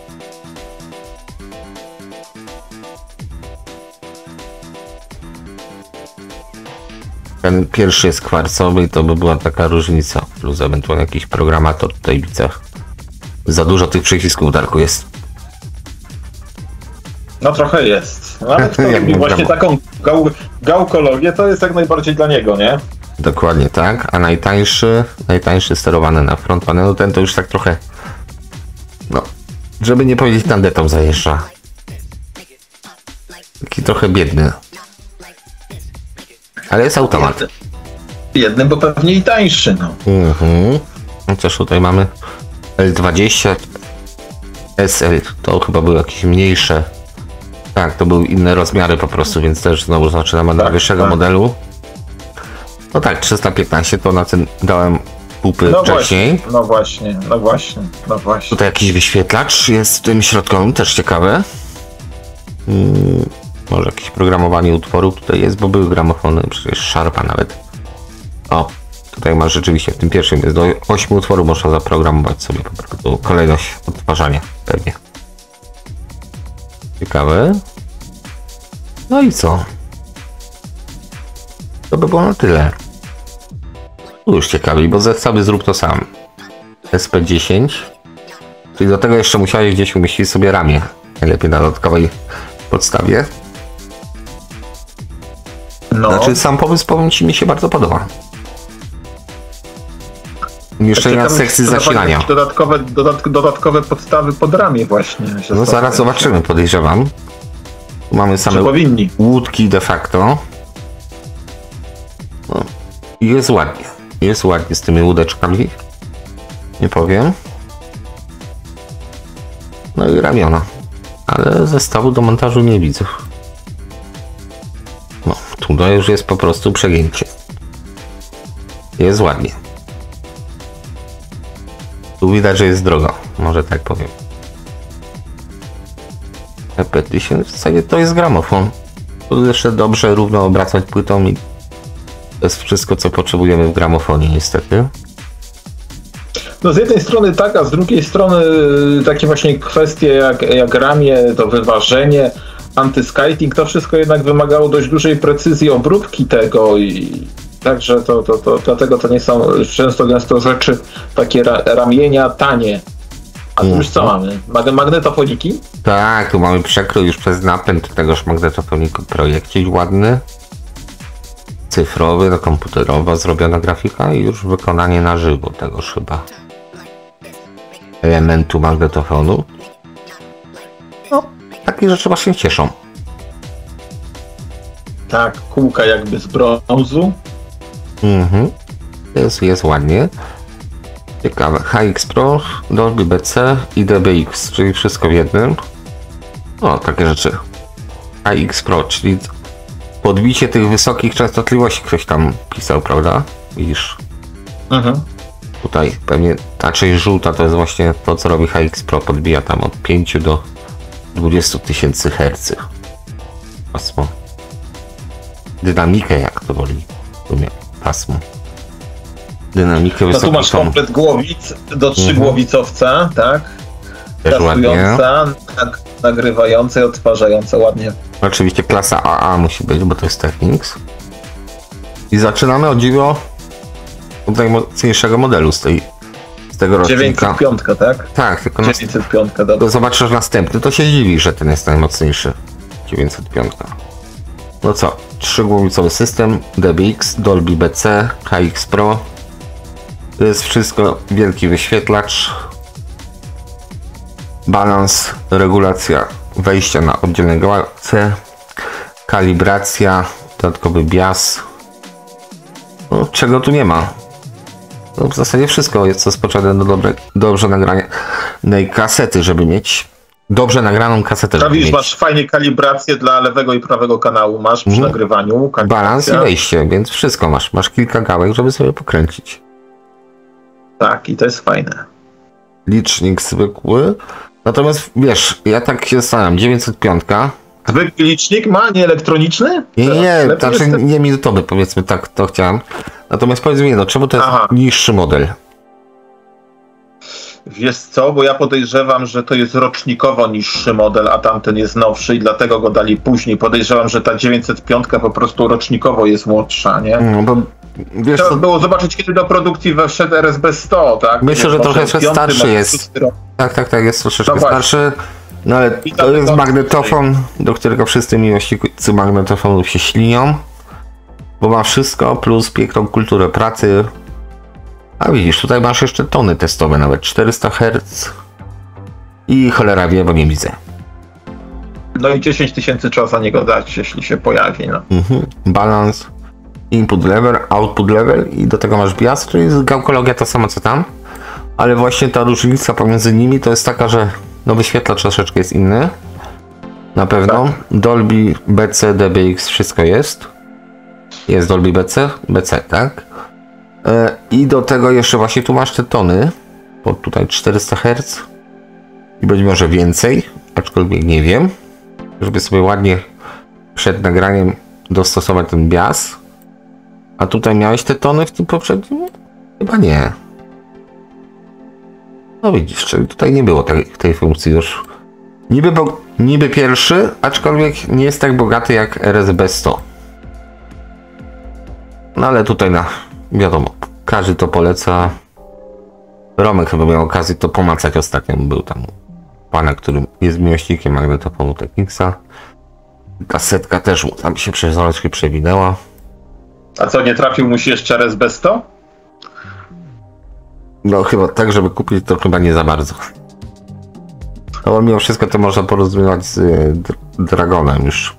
Ten pierwszy jest kwarcowy i to by była taka różnica. Plus ewentualnie jakiś programator tutaj widzę. Za dużo tych przycisków, Darku, jest. No trochę jest. No, ale kto lubi właśnie taką gał, gałkologię, to jest jak najbardziej dla niego, nie? Dokładnie tak, a najtańszy, najtańszy sterowany na front panelu, ten to już tak trochę, no, żeby nie powiedzieć tandetą zajeżdża. Taki trochę biedny. Ale jest automat. Biedny, bo pewnie i tańszy, no. Mhm. Chociaż tutaj mamy L dwadzieścia, S L, to chyba były jakieś mniejsze. Tak, to były inne rozmiary po prostu, więc też znowu zaczynamy od tak, najwyższego tak. modelu. No tak, trzysta piętnaście to na ten dałem pupy no wcześniej. Właśnie, no właśnie, no właśnie, no właśnie. Tutaj jakiś wyświetlacz jest w tym środkowym, też ciekawe. Hmm, może jakieś programowanie utworów tutaj jest, bo były gramofony, przecież Sharpa nawet. O, tutaj masz rzeczywiście w tym pierwszym jest do ośmiu utworów, można zaprogramować sobie po prostu kolejność odtwarzania pewnie. Ciekawe. No i co? To by było na tyle. Tu już ciekawiej, bo zestawy zrób to sam. S P dziesięć. Czyli do tego jeszcze musiałeś gdzieś umieścić sobie ramię. Najlepiej na dodatkowej podstawie. No. Znaczy sam pomysł, powiem ci, mi się bardzo podoba. Umieszczenia na sekcji zasilania. Dodatkowe, dodatk dodatkowe podstawy pod ramię właśnie. No zaraz zobaczymy, podejrzewam. Tu mamy same łódki de facto. No. Jest ładnie. Jest ładnie z tymi łódeczkami. Nie powiem. No i ramiona. Ale zestawu do montażu nie widzę. No, tutaj już jest po prostu przegięcie. Jest ładnie. Tu widać, że jest drogo. Może tak powiem. E P tysiąc w zasadzie to jest gramofon. Tu jeszcze dobrze równo obracać płytą i to jest wszystko, co potrzebujemy w gramofonie, niestety. No z jednej strony tak, a z drugiej strony takie właśnie kwestie jak, jak ramię, to wyważenie, antyskiting, to wszystko jednak wymagało dość dużej precyzji obróbki tego i także to, to, to dlatego to nie są często gęsto rzeczy takie ra, ramienia tanie. A tu już co mamy? Mag magnetofoniki? Tak, tu mamy przekrój już przez napęd tegoż magnetofoniku, projekcik ładny. Cyfrowy, no komputerowa zrobiona grafika i już wykonanie na żywo tegoż chyba elementu magnetofonu. No, takie rzeczy właśnie cieszą. Tak, kółka jakby z brązu. Mhm. Jest, jest ładnie. Ciekawe. H X Pro, Dolby B C i D B X, czyli wszystko w jednym. O, takie rzeczy. H X Pro, czyli podbicie tych wysokich częstotliwości ktoś tam pisał, prawda? Widzisz? Mhm. Tutaj pewnie ta część żółta to jest właśnie to, co robi H X Pro. Podbija tam od pięciu do dwudziestu tysięcy herców. Pasmo. Dynamikę, jak to woli. Pasmo. Dynamikę wysoką. No tu masz komplet głowic do trzy mhm. głowicowca, tak? Też Tasująca, nag nagrywająca i odtwarzająca ładnie. Oczywiście klasa A A musi być, bo to jest Technics. I zaczynamy od dziwo od najmocniejszego modelu z tej z tego rocznika. dziewięćset pięć, tak? Tak, tylko dziewięćset pięć, dobra. To zobaczysz następny, to się dziwi, że ten jest najmocniejszy. dziewięćset pięć. No co? Trzygłowicowy system, D B X, Dolby B C, H X Pro. To jest wszystko wielki wyświetlacz. Balans, regulacja wejścia na oddzielne gałacje, kalibracja, dodatkowy bias. No, czego tu nie ma? No, w zasadzie wszystko jest, co jest potrzebne do dobre, dobrze nagranej kasety, żeby mieć dobrze nagraną kasetę. No widzisz, masz fajnie kalibrację dla lewego i prawego kanału, masz przy mhm. nagrywaniu. Balans i wejście, więc wszystko masz. Masz kilka gałek, żeby sobie pokręcić. Tak, i to jest fajne. Licznik zwykły. Natomiast wiesz, ja tak się zastanawiam, dziewięćset pięć. Zwykły licznik ma, nie elektroniczny? Nie, nie, nie, znaczy nie minutowy, powiedzmy, tak to chciałem. Natomiast powiedz mi, no czemu to jest Aha. niższy model? Wiesz co, bo ja podejrzewam, że to jest rocznikowo niższy model, a tamten jest nowszy i dlatego go dali później. Podejrzewam, że ta dziewięćset pięć po prostu rocznikowo jest młodsza, nie? No, bo wiesz, trzeba co? było zobaczyć, kiedy do produkcji wszedł R S B sto, tak? Myślę, że trochę jeszcze starszy jest. Tak, tak, tak, jest troszeczkę no starszy. No ale to jest magnetofon, do którego wszyscy miłośnicy magnetofonów się ślinią. Bo ma wszystko, plus piękną kulturę pracy. A widzisz, tutaj masz jeszcze tony testowe, nawet czterysta herców. I cholera wie, bo nie widzę. No i dziesięć tysięcy trzeba za niego dać, jeśli się pojawi. No. Mhm. Balans, input level, output level i do tego masz bias, czyli jest gałkologia to samo co tam. Ale właśnie ta różnica pomiędzy nimi to jest taka, że no wyświetlacz troszeczkę jest inny. Na pewno. Tak. Dolby, B C, D B X, wszystko jest. Jest Dolby B C, B C, tak? I do tego jeszcze właśnie tu masz te tony, bo tutaj czterysta herców i być może więcej, aczkolwiek nie wiem, żeby sobie ładnie przed nagraniem dostosować ten bias. A tutaj miałeś te tony w tym poprzednim? Chyba nie. No widzisz, czyli tutaj nie było tej, tej funkcji już. Niby, bo, niby pierwszy, aczkolwiek nie jest tak bogaty jak R S B sto. No ale tutaj na wiadomo, każdy to poleca. Romek chyba miał okazję to pomacać ostatnio. Był tam pana, który jest miłośnikiem magnetofonu Technicsa. Kasetka też mu tam się przez rączki przewinęła. A co, nie trafił mu się jeszcze R S B sto? No chyba tak, żeby kupić to chyba nie za bardzo. No bo mimo wszystko to można porozmawiać z y, Dragonem już.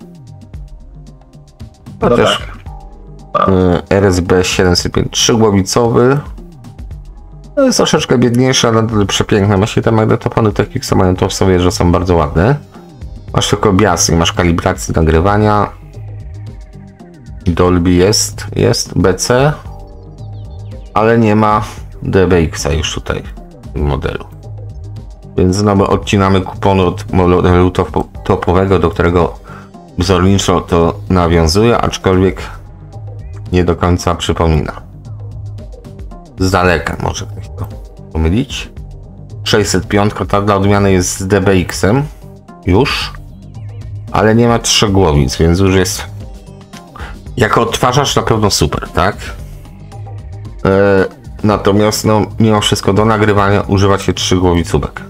No też tak. R S B siedemset pięć trzygłowicowy. To jest troszeczkę biedniejsze, ale przepiękne. Właśnie te magnetofony Technicsa mają to w sobie, że są bardzo ładne. Masz tylko bias i masz kalibrację nagrywania. Dolby jest, jest B C, ale nie ma D B X-a już tutaj w tym modelu. Więc znowu odcinamy kupon od modelu top, topowego, do którego wzorniczo to nawiązuje, aczkolwiek nie do końca przypomina. Z daleka może ktoś to pomylić. sześćset pięć, ta dla odmiany jest z D B X-em już, ale nie ma trzech głowic, więc już jest jako odtwarzacz na pewno super, tak? Yy, natomiast no mimo wszystko do nagrywania używa się trzy głowicówek.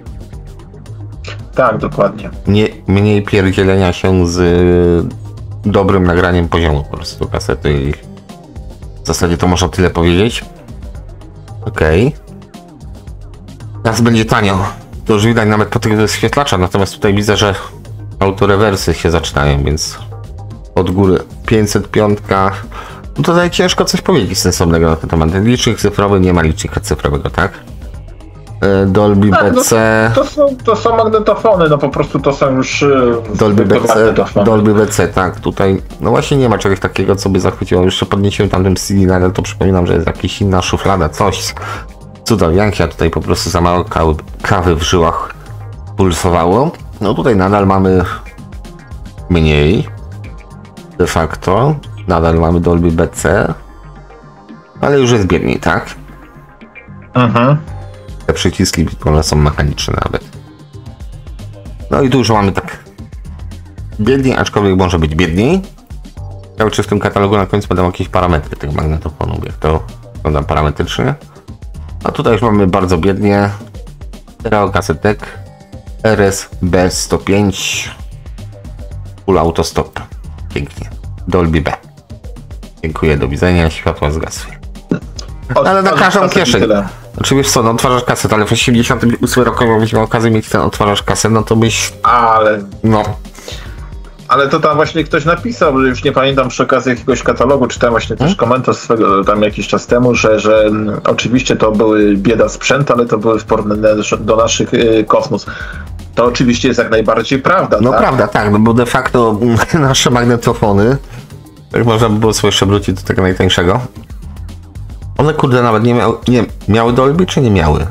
Tak, dokładnie. Nie, mniej pierdzielenia się z y, dobrym nagraniem poziomu po prostu kasety i w zasadzie to można tyle powiedzieć. Okej. Okay. Teraz będzie tanio. To już widać nawet po tych wyświetlacza, natomiast tutaj widzę, że autorewersy się zaczynają, więc od góry pięćset pięć. No tutaj ciężko coś powiedzieć sensownego na ten temat. Licznik cyfrowy, nie ma licznika cyfrowego, tak? Dolby tak, B C. No, to, są, to są magnetofony, no po prostu to są już Dolby B C, Dolby B C, tak, tutaj no właśnie nie ma czegoś takiego, co by zachwyciło. Jeszcze podniesiłem tamtym C D, ale to przypominam, że jest jakaś inna szuflada, coś. Cudowianki, a tutaj po prostu za mało kawy, kawy w żyłach pulsowało. No tutaj nadal mamy mniej de facto, nadal mamy Dolby B C, ale już jest biedniej, tak? Mhm. Te przyciski one są mechaniczne nawet. No i tu już mamy tak biedniej, aczkolwiek może być biedniej. Ja czy w tym katalogu na końcu będą jakieś parametry tych magnetofonów, jak to wygląda parametrycznie. A tutaj już mamy bardzo biednie. Stereo kasetek R S B sto pięć Full Auto Stop. Pięknie. Dolby B. Dziękuję, do widzenia, światła zgasły. Ale na każdą kieszeń. Znaczy wiesz co, no odtwarzasz kaset, ale w osiemdziesiątym ósmym roku jakbyś miał okazję mieć ten odtwarzacz kaset, no to byś... Ale... No. Ale to tam właśnie ktoś napisał, że już nie pamiętam przy okazji jakiegoś katalogu, czytałem właśnie też komentarz swego tam jakiś czas temu, że, że oczywiście to były bieda sprzęt, ale to były w porównaniu do naszych y, Kosmos. to oczywiście jest jak najbardziej prawda. No tak? prawda, tak, no bo de facto nasze magnetofony, jak można by było sobie jeszcze wrócić do tego najtańszego, one kurde nawet nie miały, nie, miały Dolby czy nie miały?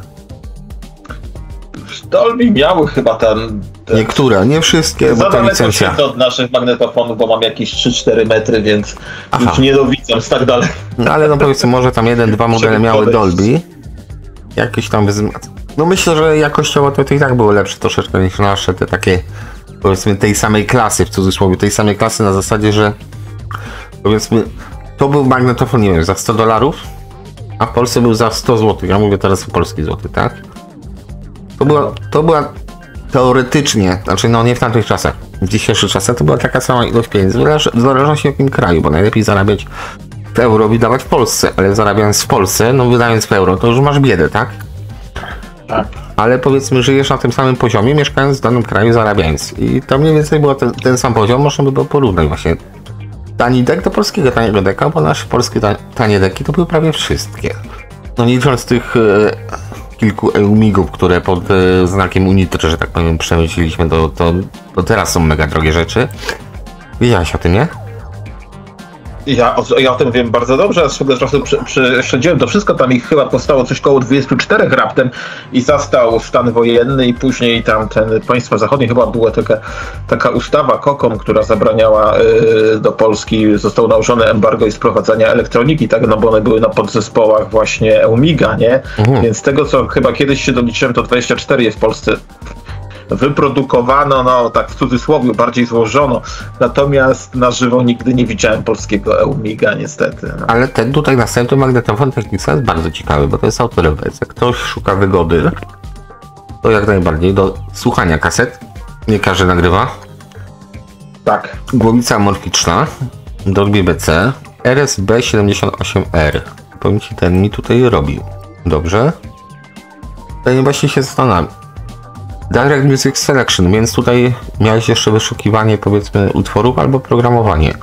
Dolby miały chyba ten... ten... Niektóre, nie wszystkie, za bo to licencja. daleko od naszych magnetofonów, bo mam jakieś trzy cztery metry, więc Aha. już nie dowidzę z tak dalej. No ale no powiedzmy, może tam jeden, dwa modele miały Dolby. Jakieś tam wzmacniacze. No myślę, że jakościowo to, to i tak było lepsze troszeczkę niż nasze, te takie, powiedzmy, tej samej klasy, w cudzysłowie, tej samej klasy na zasadzie, że powiedzmy, to był magnetofon, nie wiem, za sto dolarów, a w Polsce był za sto złotych. Ja mówię teraz o polskich złotych, tak? To była, to była teoretycznie, znaczy no nie w tamtych czasach, w dzisiejszych czasach to była taka sama ilość pieniędzy, w zależności od jakim kraju, bo najlepiej zarabiać w euro, wydawać w Polsce, ale zarabiając w Polsce, no wydając w euro, to już masz biedę, tak? Tak. Ale powiedzmy, żyjesz na tym samym poziomie, mieszkając w danym kraju, zarabiając. I to mniej więcej był ten, ten sam poziom, można by było porównać właśnie tani dek do polskiego taniego deka, bo nasze polskie tanie deki to były prawie wszystkie. No nie licząc tych e, kilku Eumigów, które pod e, znakiem Unitry, że tak powiem, przemyśliliśmy, to, to, to teraz są mega drogie rzeczy. Wiedziałeś o tym, nie? Ja o, ja o tym wiem bardzo dobrze, ja swego czasu prześledziłem to wszystko, tam ich chyba powstało coś koło dwudziestu czterech raptem i zastał stan wojenny i później tam ten państwa zachodnie, chyba była taka, taka ustawa KOKOM, która zabraniała y, do Polski, zostało nałożone embargo i sprowadzania elektroniki, tak, no bo one były na podzespołach właśnie Eumiga, nie? Mhm. Więc tego, co chyba kiedyś się doliczyłem, to dwadzieścia cztery jest w Polsce wyprodukowano, no tak w cudzysłowie, bardziej złożono. Natomiast na żywo nigdy nie widziałem polskiego Eumiga, niestety. No. Ale ten tutaj następny magnetofon Technica jest bardzo ciekawy, bo to jest autorewerse. Jak ktoś szuka wygody, to jak najbardziej do słuchania kaset. Nie każdy nagrywa. Tak. Głowica amorficzna, Dolby B C, R S B siedemdziesiąt osiem R. Powiem ci, ten mi tutaj robił. Dobrze? To właśnie się zastanawiam. Direct Music Selection, więc tutaj miałeś jeszcze wyszukiwanie, powiedzmy, utworów albo programowanie.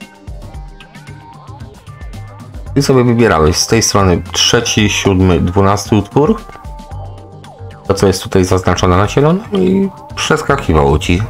I sobie wybierałeś z tej strony trzeci, siódmy, dwunasty utwór. To, co jest tutaj zaznaczone na zielono i przeskakiwało ci.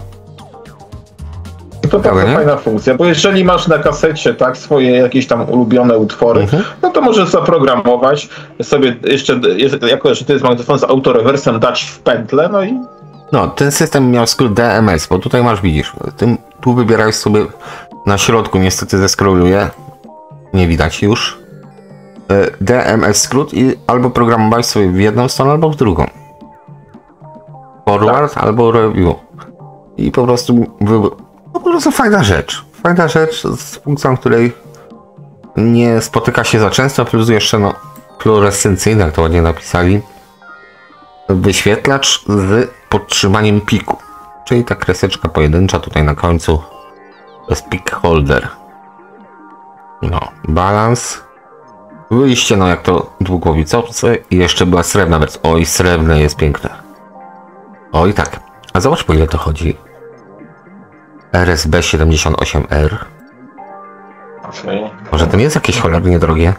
To bardzo fajna funkcja, bo jeżeli masz na kasecie tak swoje jakieś tam ulubione utwory, mhm. no to możesz zaprogramować sobie jeszcze, jako że to jest magnetofon z autorewersem, dać w pętlę, no i... No, ten system miał skrót D M S, bo tutaj masz, widzisz, tym, tu wybierałeś sobie na środku, niestety zeskroluję, nie widać już, D M S skrót i albo programowałeś sobie w jedną stronę, albo w drugą. Forward tak. albo review. I po prostu był... No po prostu fajna rzecz. Fajna rzecz z funkcją, której nie spotyka się za często, plus jeszcze no fluorescencyjny, jak to ładnie napisali, wyświetlacz z podtrzymaniem piku. Czyli ta kreseczka pojedyncza tutaj na końcu to jest peak holder. No, balans. Wyjście, no jak to długowicowce i jeszcze była srebrna wersja. Oj, srebrne jest piękne. Oj tak. A zobacz, po ile to chodzi. R S B siedemdziesiąt osiem R. Okay. Może to nie jest jakieś cholernie drogie?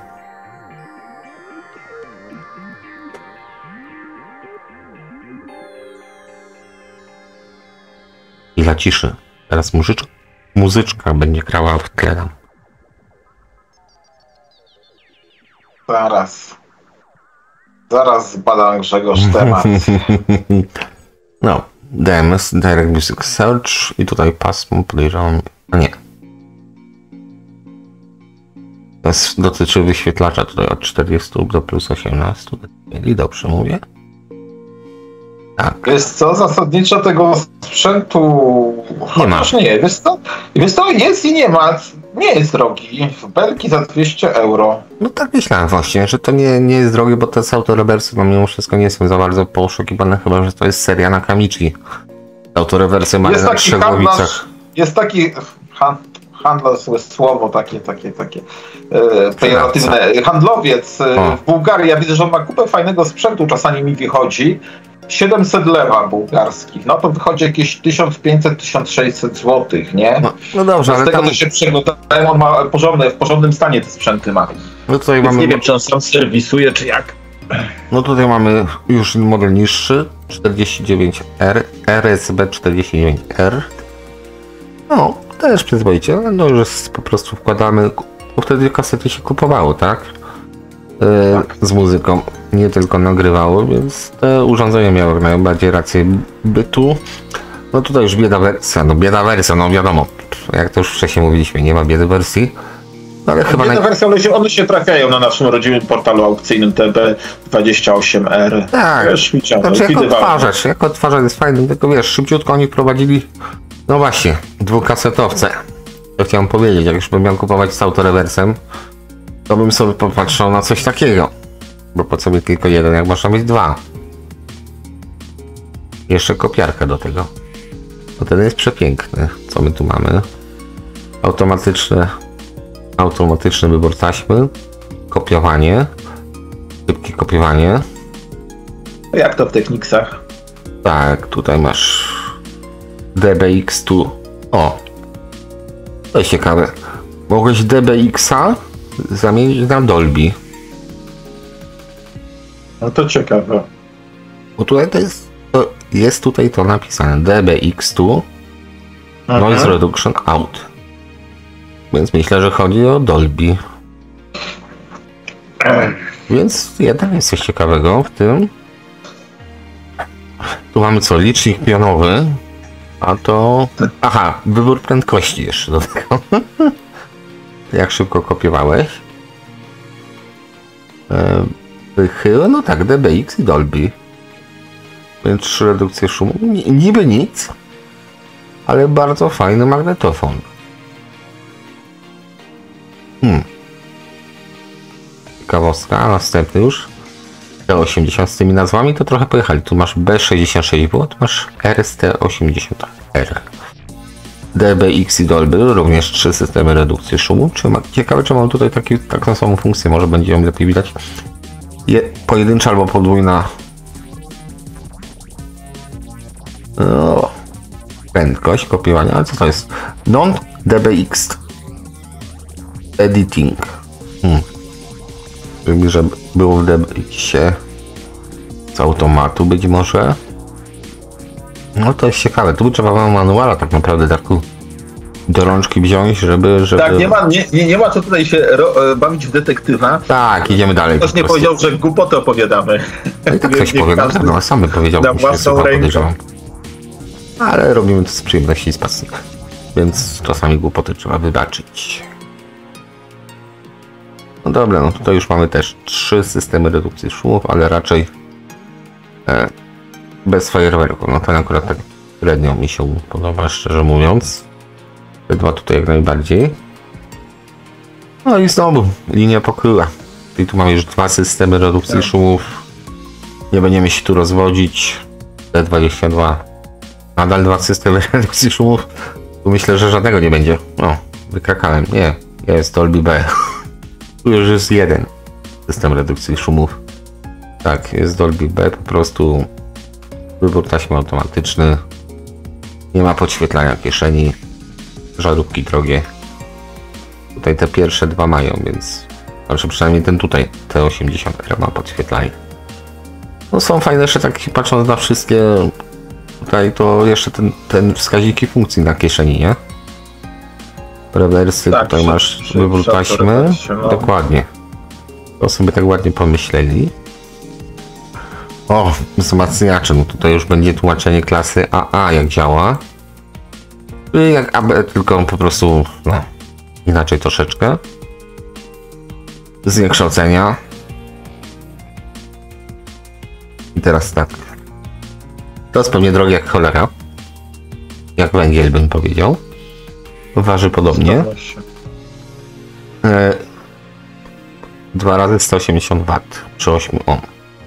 I dla ciszy. Teraz muzyczka, muzyczka będzie grała w tle. Zaraz. Zaraz zbadam, Grzegorz, temat. No. D M S, Direct Music Search i tutaj pasmo, podejrzewam, a nie. To jest, dotyczy wyświetlacza tutaj od czterdziestu do plus osiemnastu, i dobrze mówię? Tak. Wiesz co, zasadniczo tego sprzętu nie ma. Nie, wiesz co, wiesz co, jest i nie ma, nie jest drogi, belki za dwieście euro. No tak myślałem właśnie, że to nie, nie jest drogie, bo te autorewersy no mimo wszystko nie są za bardzo poszukiwane, chyba że to jest seria na Kamichi. Autorewersy mają na trzech głowicach. Jest taki handlarz, słowo takie, takie, takie e, pejoratywne. Handlowiec e, w Bułgarii, ja widzę, że on ma kupę fajnego sprzętu, czasami mi wychodzi. siedemset lewa bułgarskich, no to wychodzi jakieś tysiąc pięćset do tysiąca sześćset złotych, nie? No, no dobrze, z ale tego tam... to się przygotowałem, on ma porządne, w porządnym stanie te sprzęty ma. No tutaj Więc mamy... nie wiem, czy on sam serwisuje, czy jak. No tutaj mamy już model niższy, czterdzieści dziewięć R, R S B czterdzieści dziewięć R. No, też przyzwoicie, ale no już po prostu wkładamy, bo wtedy kasety się kupowało, tak? Yy, tak. Z muzyką, nie tylko nagrywało, więc te urządzenia miały najbardziej rację bytu. No tutaj już bieda wersja, no bieda wersja, no wiadomo, jak to już wcześniej mówiliśmy, nie ma biedy wersji. No, ale chyba bieda naj... wersja, one się, one się trafiają na naszym rodzimym portalu aukcyjnym T B dwadzieścia osiem R. Tak, wiesz, znaczy jako odtwarzacz, jako odtwarzacz jest fajny, tylko wiesz, szybciutko oni wprowadzili, no właśnie, dwukasetowce. To chciałem powiedzieć, jak już bym miał kupować z autorewersem, to bym sobie popatrzył na coś takiego. Bo po co mi tylko jeden, jak można mieć dwa. Jeszcze kopiarkę do tego. Bo ten jest przepiękny. Co my tu mamy? Automatyczne, automatyczny wybór taśmy. Kopiowanie. Szybkie kopiowanie. Jak to w Technicsach? Tak, tutaj masz D B X tu. O! To jest ciekawe. Mogłeś D B X-a zamienić na Dolby. No to ciekawe. Bo tutaj to jest, to jest tutaj to napisane D B X tu Noise Reduction Out. Więc myślę, że chodzi o Dolby. Więc jednak jest coś ciekawego w tym. Tu mamy co? Licznik pionowy. A to... Aha, wybór prędkości jeszcze do tego. Jak szybko kopiowałeś. Wychyły, no tak, D B X i Dolby. Więc trzy redukcje szumu. Niby nic, ale bardzo fajny magnetofon. Hmm. Ciekawostka, a następny już. T osiemdziesiąt z tymi nazwami to trochę pojechali. Tu masz B sześćdziesiąt sześć W, tu masz R S T osiemdziesiąt R. D B X i Dolby, również trzy systemy redukcji szumu. Czy ma, ciekawe, czy mam tutaj taki, taką samą funkcję, może będzie ją lepiej widać. Je, pojedyncza albo podwójna o, prędkość kopiowania, ale co to jest? Non D B X Editing. Hmm. Czyli, że było w D B X-ie z automatu być może. No to jest ciekawe, tu trzeba manuala tak naprawdę, Darku, do rączki wziąć, żeby... żeby... Tak, nie ma, nie, nie, nie ma co tutaj się ro, bawić w detektywa. Tak, idziemy dalej. Ktoś nie powiedział, że głupotę opowiadamy. No i tak ktoś powie, no, no sam by powiedział, na własną rękę. Ale robimy to z przyjemności i z pasji, więc czasami głupoty trzeba wybaczyć. No dobra, no tutaj już mamy też trzy systemy redukcji szumów, ale raczej e, bez fajerwerku. No ten akurat tak średnio mi się podoba, szczerze mówiąc. Te dwa tutaj jak najbardziej. No i znowu linia pokryła. I tu mamy już dwa systemy redukcji tak. szumów. Nie będziemy się tu rozwodzić. D dwadzieścia dwa. Nadal dwa systemy redukcji szumów. Tu myślę, że żadnego nie będzie. O, wykrakałem. Nie, jest Dolby B. Tu już jest jeden system redukcji szumów. Tak, jest Dolby B, po prostu wybór taśmy automatyczny. Nie ma podświetlania kieszeni. Żarówki drogie. Tutaj te pierwsze dwa mają, więc... Znaczy przynajmniej ten tutaj, T osiemdziesiąt R ma podświetlanie. No są fajne jeszcze tak patrząc na wszystkie... Tutaj to jeszcze ten, ten wskaziki funkcji na kieszeni, nie? Rewersy, tak, tutaj masz wybór taśmy. No. Dokładnie. To sobie tak ładnie pomyśleli. O, wzmacniacze. No tutaj już będzie tłumaczenie klasy A A jak działa. Czyli jak A B, tylko po prostu no, inaczej troszeczkę. Zniekształcenia. I teraz tak. To jest pewnie drogie jak cholera. Jak węgiel bym powiedział. Waży podobnie. E, dwa razy sto osiemdziesiąt watów przy ośmiu ohm.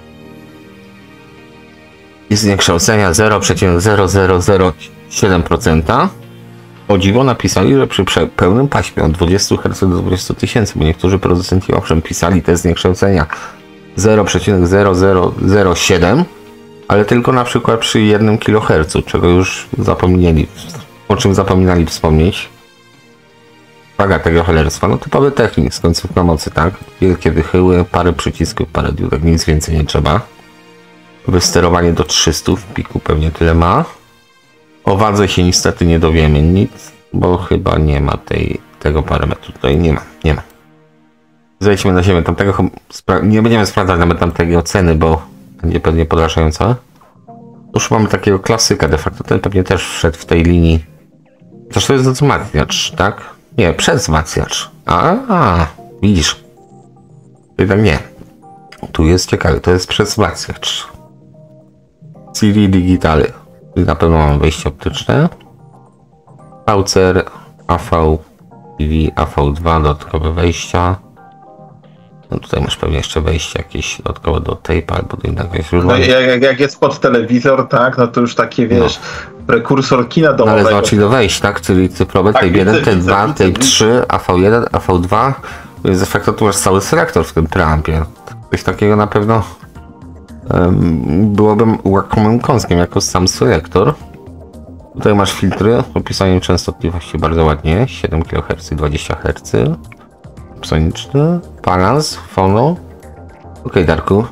I zniekształcenia zero przecinek zero zero zero siedem procent. O dziwo napisali, że przy pełnym paśmie od dwudziestu herców do dwudziestu tysięcy, bo niektórzy producenci owszem pisali te zniekształcenia zero przecinek zero zero zero siedem, ale tylko na przykład przy jednym kilohercu, czego już zapomnieli, o czym zapominali wspomnieć. Waga tego cholerstwa, no typowy Technics, końcówka mocy, tak? Wielkie wychyły, parę przycisków, parę diodek, nic więcej nie trzeba. Wysterowanie do trzysta w piku pewnie tyle ma. O wadze się niestety nie dowiemy nic, bo chyba nie ma tej, tego parametru. Tutaj nie ma, nie ma. Zejdźmy na ziemię tamtego. Nie będziemy sprawdzać nawet tamtego ceny, bo będzie pewnie podrażająca. Już mamy takiego klasyka de facto. Ten pewnie też wszedł w tej linii. Chociaż to jest wzmacniacz, tak? Nie, przewzmacniacz. A, a, widzisz. Jednak nie. Tu jest ciekawe, to jest przewzmacniacz. C D digitaly. Na pewno mamy wejście optyczne. V C R, A V, T V, A V dwa, dodatkowe wejścia. No tutaj masz pewnie jeszcze wejście jakieś dodatkowe do tape albo do innego źródła. No jak, jak jest pod telewizor, tak, no to już takie, wiesz, no. Prekursor kina domowego. No ale zobacz do wejść, tak, czyli cyfrowe, tak, tape jeden, tape dwa, widzę, tape trzy, A V jeden, A V dwa. Z efektu tu masz cały selektor w tym trampie. Coś takiego na pewno um, byłoby łakomym kąskiem jako sam selektor. Tutaj masz filtry, opisanie częstotliwości bardzo ładnie, siedem kiloherców i dwadzieścia herców. Psoniczny, balans, fono. Okej, okay, Darku.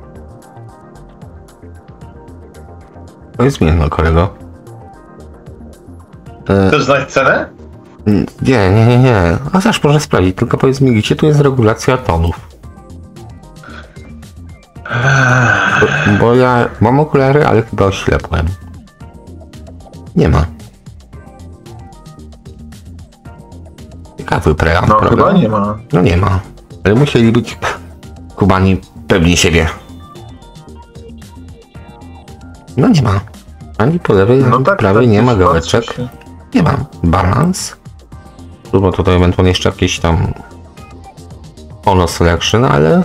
Powiedz mi jedno, kolego. Chcesz znać cenę? Nie, nie, nie, nie. A też może sprawdzić, tylko powiedz mi, gdzie tu jest regulacja tonów? Bo, bo ja mam okulary, ale chyba oślepłem. Nie ma. Ciekawy preamp, no prawda? chyba nie ma. No nie ma. Ale musieli być Kubani pewni siebie. No nie ma. Ani po lewej, ani No po tak, prawej tak, nie ma też gałeczek. patrzę się. Nie ma. Balans. Bo tutaj ewentualnie jeszcze jakieś tam Ono Selection, ale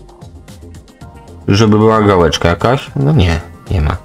żeby była gałeczka jakaś, no nie, nie ma.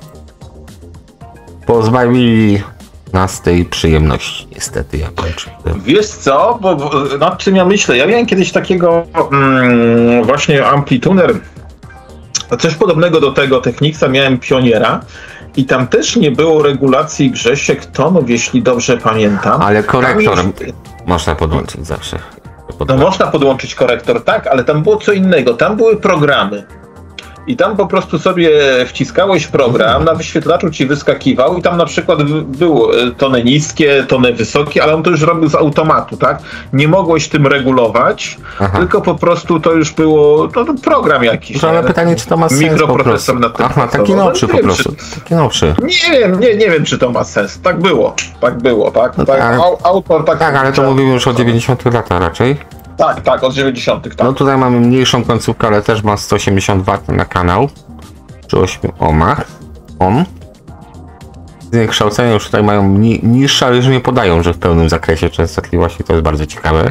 Pozbawili nas tej przyjemności, niestety, Japończycy. Wiesz co, bo, bo nad czym ja myślę? Ja miałem kiedyś takiego mm, właśnie amplituner, coś podobnego do tego Technicsa, miałem Pioniera i tam też nie było regulacji, Grzesiek, tonów, jeśli dobrze pamiętam. Ale korektor Tam można podłączyć zawsze. No można podłączyć korektor, tak, ale tam było co innego, tam były programy. I tam po prostu sobie wciskałeś program, na wyświetlaczu ci wyskakiwał i tam na przykład było tony niskie, tony wysokie, ale on to już robił z automatu, tak? Nie mogłeś tym regulować, Aha. tylko po prostu to już było no, to program jakiś. To ale pytanie, czy to ma sens mikroprocesor na tym. Aha, taki nowszy no, po prostu. Czy... Taki nowszy. Nie wiem, nie, nie wiem, czy to ma sens. Tak było, tak było, tak? No tak, tak. Autor tak. Tak, ale to mówimy już o dziewięćdziesiątych latach raczej. Tak, tak, od dziewięćdziesiątych, tak. No tutaj mamy mniejszą końcówkę, ale też ma sto osiemdziesiąt watów na kanał. Przy ośmiu ohmach. Ohm. Zniekształcenia już tutaj mają ni niższe, ale już nie podają, że w pełnym zakresie częstotliwości. To jest bardzo ciekawe.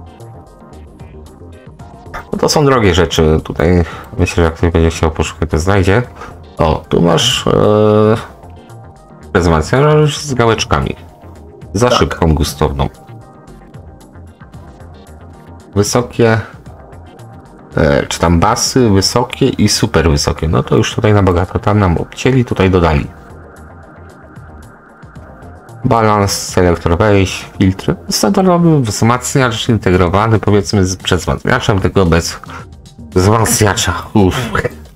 No to są drogie rzeczy. Tutaj myślę, że jak ktoś będzie chciał poszukać, to znajdzie. O, tu masz ee, prezentację z gałeczkami. Za tak. szybką, gustowną. Wysokie, e, czy tam basy, wysokie i super wysokie. No to już tutaj na bogato tam nam obcięli, tutaj dodali. Balans, selektor wejść, filtry. Standardowy wzmacniacz integrowany, powiedzmy z przewzmacniaczem, tylko bez wzmacniacza. Uff.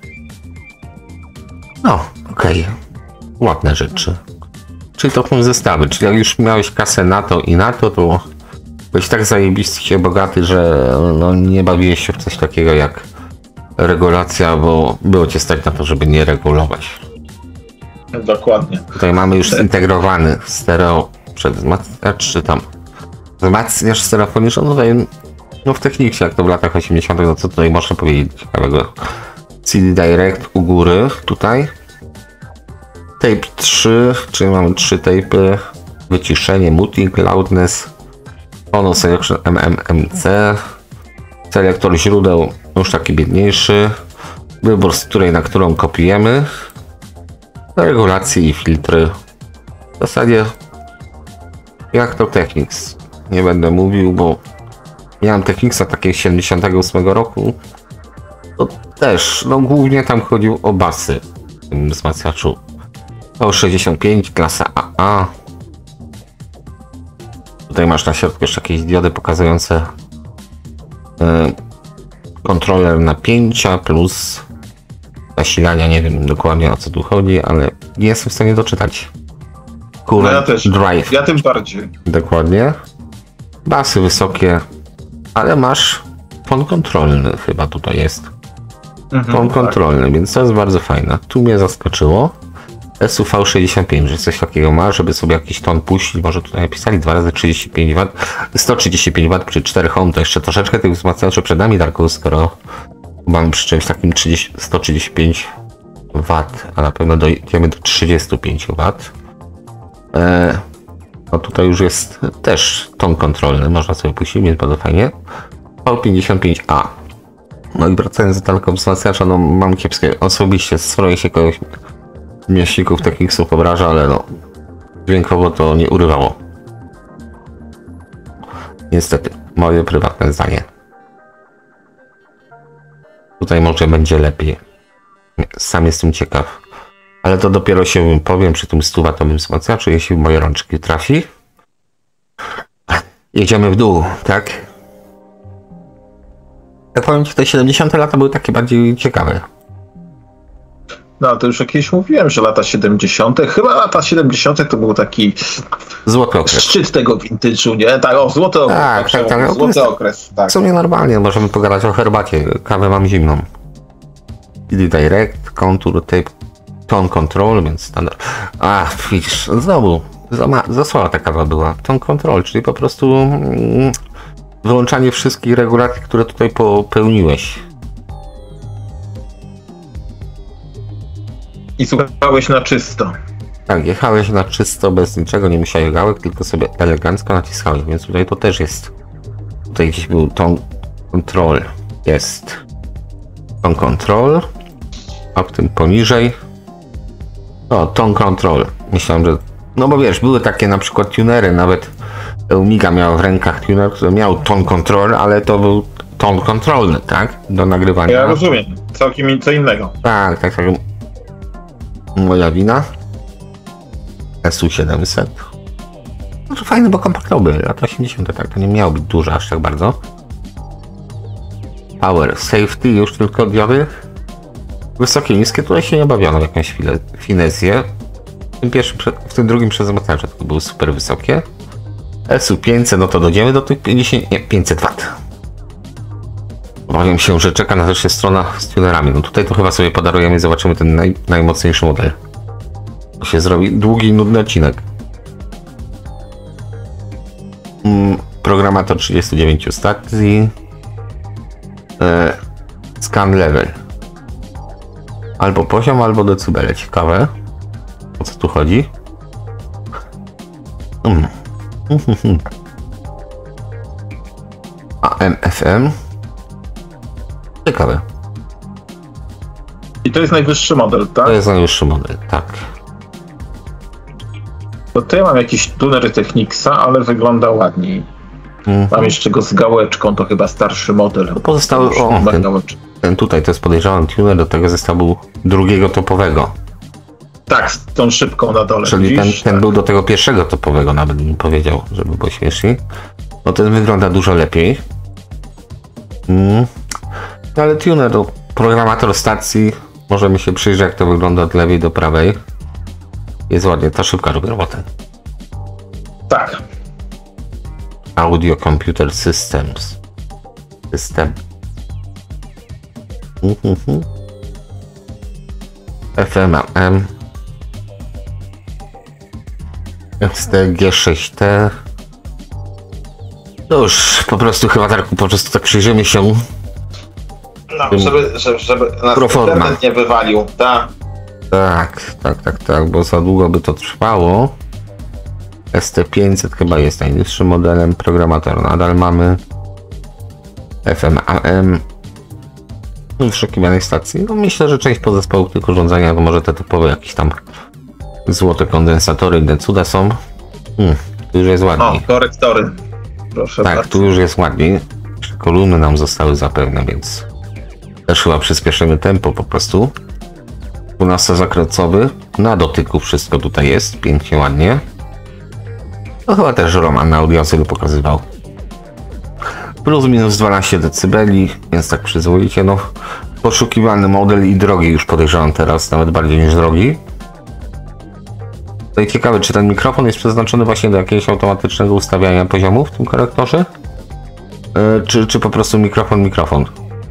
No, okej. Okay. Ładne rzeczy. Czyli to są zestawy, czyli jak już miałeś kasę na to i na to, to byłeś tak zajebiście bogaty, że no, nie bawiłeś się w coś takiego jak regulacja, bo było cię stać na to, żeby nie regulować. Dokładnie. Tutaj mamy już zintegrowany stereo przedwzmacniacz, czy tam wzmacniacz stereofoniczny. No tutaj no w Technicsie, jak to w latach osiemdziesiątych, no co tutaj można powiedzieć ciekawego. C D Direct u góry, tutaj. Tape trzy, czyli mamy trzy tape'y. Wyciszenie, muting, loudness. Ono Selection M M M C. Selektor źródeł już taki biedniejszy. Wybór, z której na którą kopiujemy. Regulacje i filtry. W zasadzie jak to Technics. Nie będę mówił, bo miałem Technicsa takiego siedemdziesiątego ósmego roku. To też, no głównie tam chodził o basy w tym wzmacniaczu. O sześćdziesiąt pięć, klasa A A. Tutaj masz na środku jeszcze jakieś diody pokazujące yy, kontroler napięcia plus zasilania, nie wiem dokładnie o co tu chodzi, ale nie jestem w stanie doczytać. Coolant No ja też. Drive. Ja tym bardziej. Dokładnie. Basy wysokie, ale masz ton kontrolny chyba tutaj jest. Mhm, Ton tak. kontrolny, więc to jest bardzo fajne. Tu mnie zaskoczyło. S U V sześćdziesiąt pięć, że coś takiego ma, żeby sobie jakiś ton puścić. Może tutaj napisali dwa razy trzydzieści pięć watów. sto trzydzieści pięć watów przy czterech ohm, to jeszcze troszeczkę tych wzmacniaczy przed nami, Darku, skoro mamy przy czymś takim trzydzieści, sto trzydzieści pięć watów, a na pewno dojdziemy do trzydzieści pięć watów. Eee, no tutaj już jest też ton kontrolny, można sobie puścić, więc bardzo fajnie. V pięćdziesiąt pięć A. No i wracając do daleko wzmacniacza, no mam kiepskie, osobiście stroję się kogoś mieścików takich słów obraża, ale no dźwiękowo to nie urywało. Niestety, moje prywatne zdanie. Tutaj może będzie lepiej. Sam jestem ciekaw. Ale to dopiero się powiem przy tym stu watowym wzmacniaczu, jeśli w moje rączki trafi. Jedziemy w dół, tak? Ja powiem ci, te siedemdziesiąte lata były takie bardziej ciekawe. No to już jakieś mówiłem, że lata siedemdziesiąte. Chyba lata siedemdziesiąte to był taki Złoty okres. szczyt tego vintage'u, nie? Tak, o, złoty okres. Tak, tak, tak. Złoty okres, tak. Co mnie normalnie, możemy pogadać o herbacie. Kawę mam zimną. C D Direct, Contour Tape, Tone Control, więc standard. A, widzisz, znowu, za, ma, za słaba ta kawa była. Tone Control, czyli po prostu mm, wyłączanie wszystkich regulacji, które tutaj popełniłeś. I słuchałeś na czysto. Tak, jechałeś na czysto, bez niczego, nie musiałeś gałek, tylko sobie elegancko naciskałeś, więc tutaj to też jest. Tutaj gdzieś był Tone Control. Jest. Tone Control. A w tym poniżej. O, Tone Control. Myślałem, że... No bo wiesz, były takie na przykład tunery, nawet Eumiga miał w rękach tuner, który miał Tone Control, ale to był ton kontrolny, tak? Do nagrywania. Ja rozumiem. Całkiem co innego. Tak, tak, tak. Moja wina. S U siedemset. No to fajny, bo kompaktowy. Lata osiemdziesiąte, tak, to nie miało być duże aż tak bardzo. Power, safety, już tylko diody. Wysokie, niskie, tutaj się nie bawiono w jakąś chwilę, finezję. W tym pierwszym, w tym drugim przezmacniacze to były super wysokie. S U pięćset, no to dojdziemy do tych pięćdziesięciu, nie, pięćset watów. Obawiam się, że czeka na też strona z tunerami. No tutaj to chyba sobie podarujemy i zobaczymy ten naj, najmocniejszy model. To się zrobi długi i nudny odcinek. Mm, programator trzydzieści dziewięć stacji. E, scan level. Albo poziom, albo decybele. Ciekawe. O co tu chodzi? Mm. A M F M. Ciekawe. I to jest najwyższy model, tak? To jest najwyższy model, tak. To to ja mam jakiś tuner Technicsa, ale wygląda ładniej. Mm. Mam jeszcze go z gałeczką, to chyba starszy model. Pozostały, o, ten, ten tutaj to jest podejrzewam tuner do tego zestawu drugiego topowego. Tak, z tą szybką na dole. Czyli ten, widzisz? ten Tak. był do tego pierwszego topowego, nawet bym powiedział, żeby było śmieszniej. No ten wygląda dużo lepiej. Mm. No ale tuner, to programator stacji. Możemy się przyjrzeć, jak to wygląda od lewej do prawej. Jest ładnie, ta szybka robi robotę. Tak. Audio Computer Systems. System. Mm-hmm. F M M. S T G sześć T. To już po prostu chyba tak, po prostu tak przyjrzymy się. No, żeby, żeby, żeby nas Proforma. internet nie wywalił, tak. Tak, tak, tak, tak, bo za długo by to trwało. S T pięćset chyba jest najniższym modelem. Programator nadal mamy. F M A M. Wyszukiwanej stacji. No myślę, że część podzespołów tych urządzenia to może te typowe jakieś tam złote kondensatory, inne cuda są. Hmm, tu już jest O, ładniej. korektory. Proszę Tak, bardzo. tu już jest ładniej. Kolumny nam zostały zapewne, więc też chyba przyspieszymy tempo po prostu. dwunastozakręcowy. Na dotyku wszystko tutaj jest. Pięknie, ładnie. No chyba też Roman na audio sobie pokazywał. Plus minus dwanaście decybeli, więc tak przyzwoicie. No, poszukiwany model i drogi już podejrzewam teraz, nawet bardziej niż drogi. No i ciekawe, czy ten mikrofon jest przeznaczony właśnie do jakiegoś automatycznego ustawiania poziomu w tym korektorze? Yy, czy, czy po prostu mikrofon, mikrofon?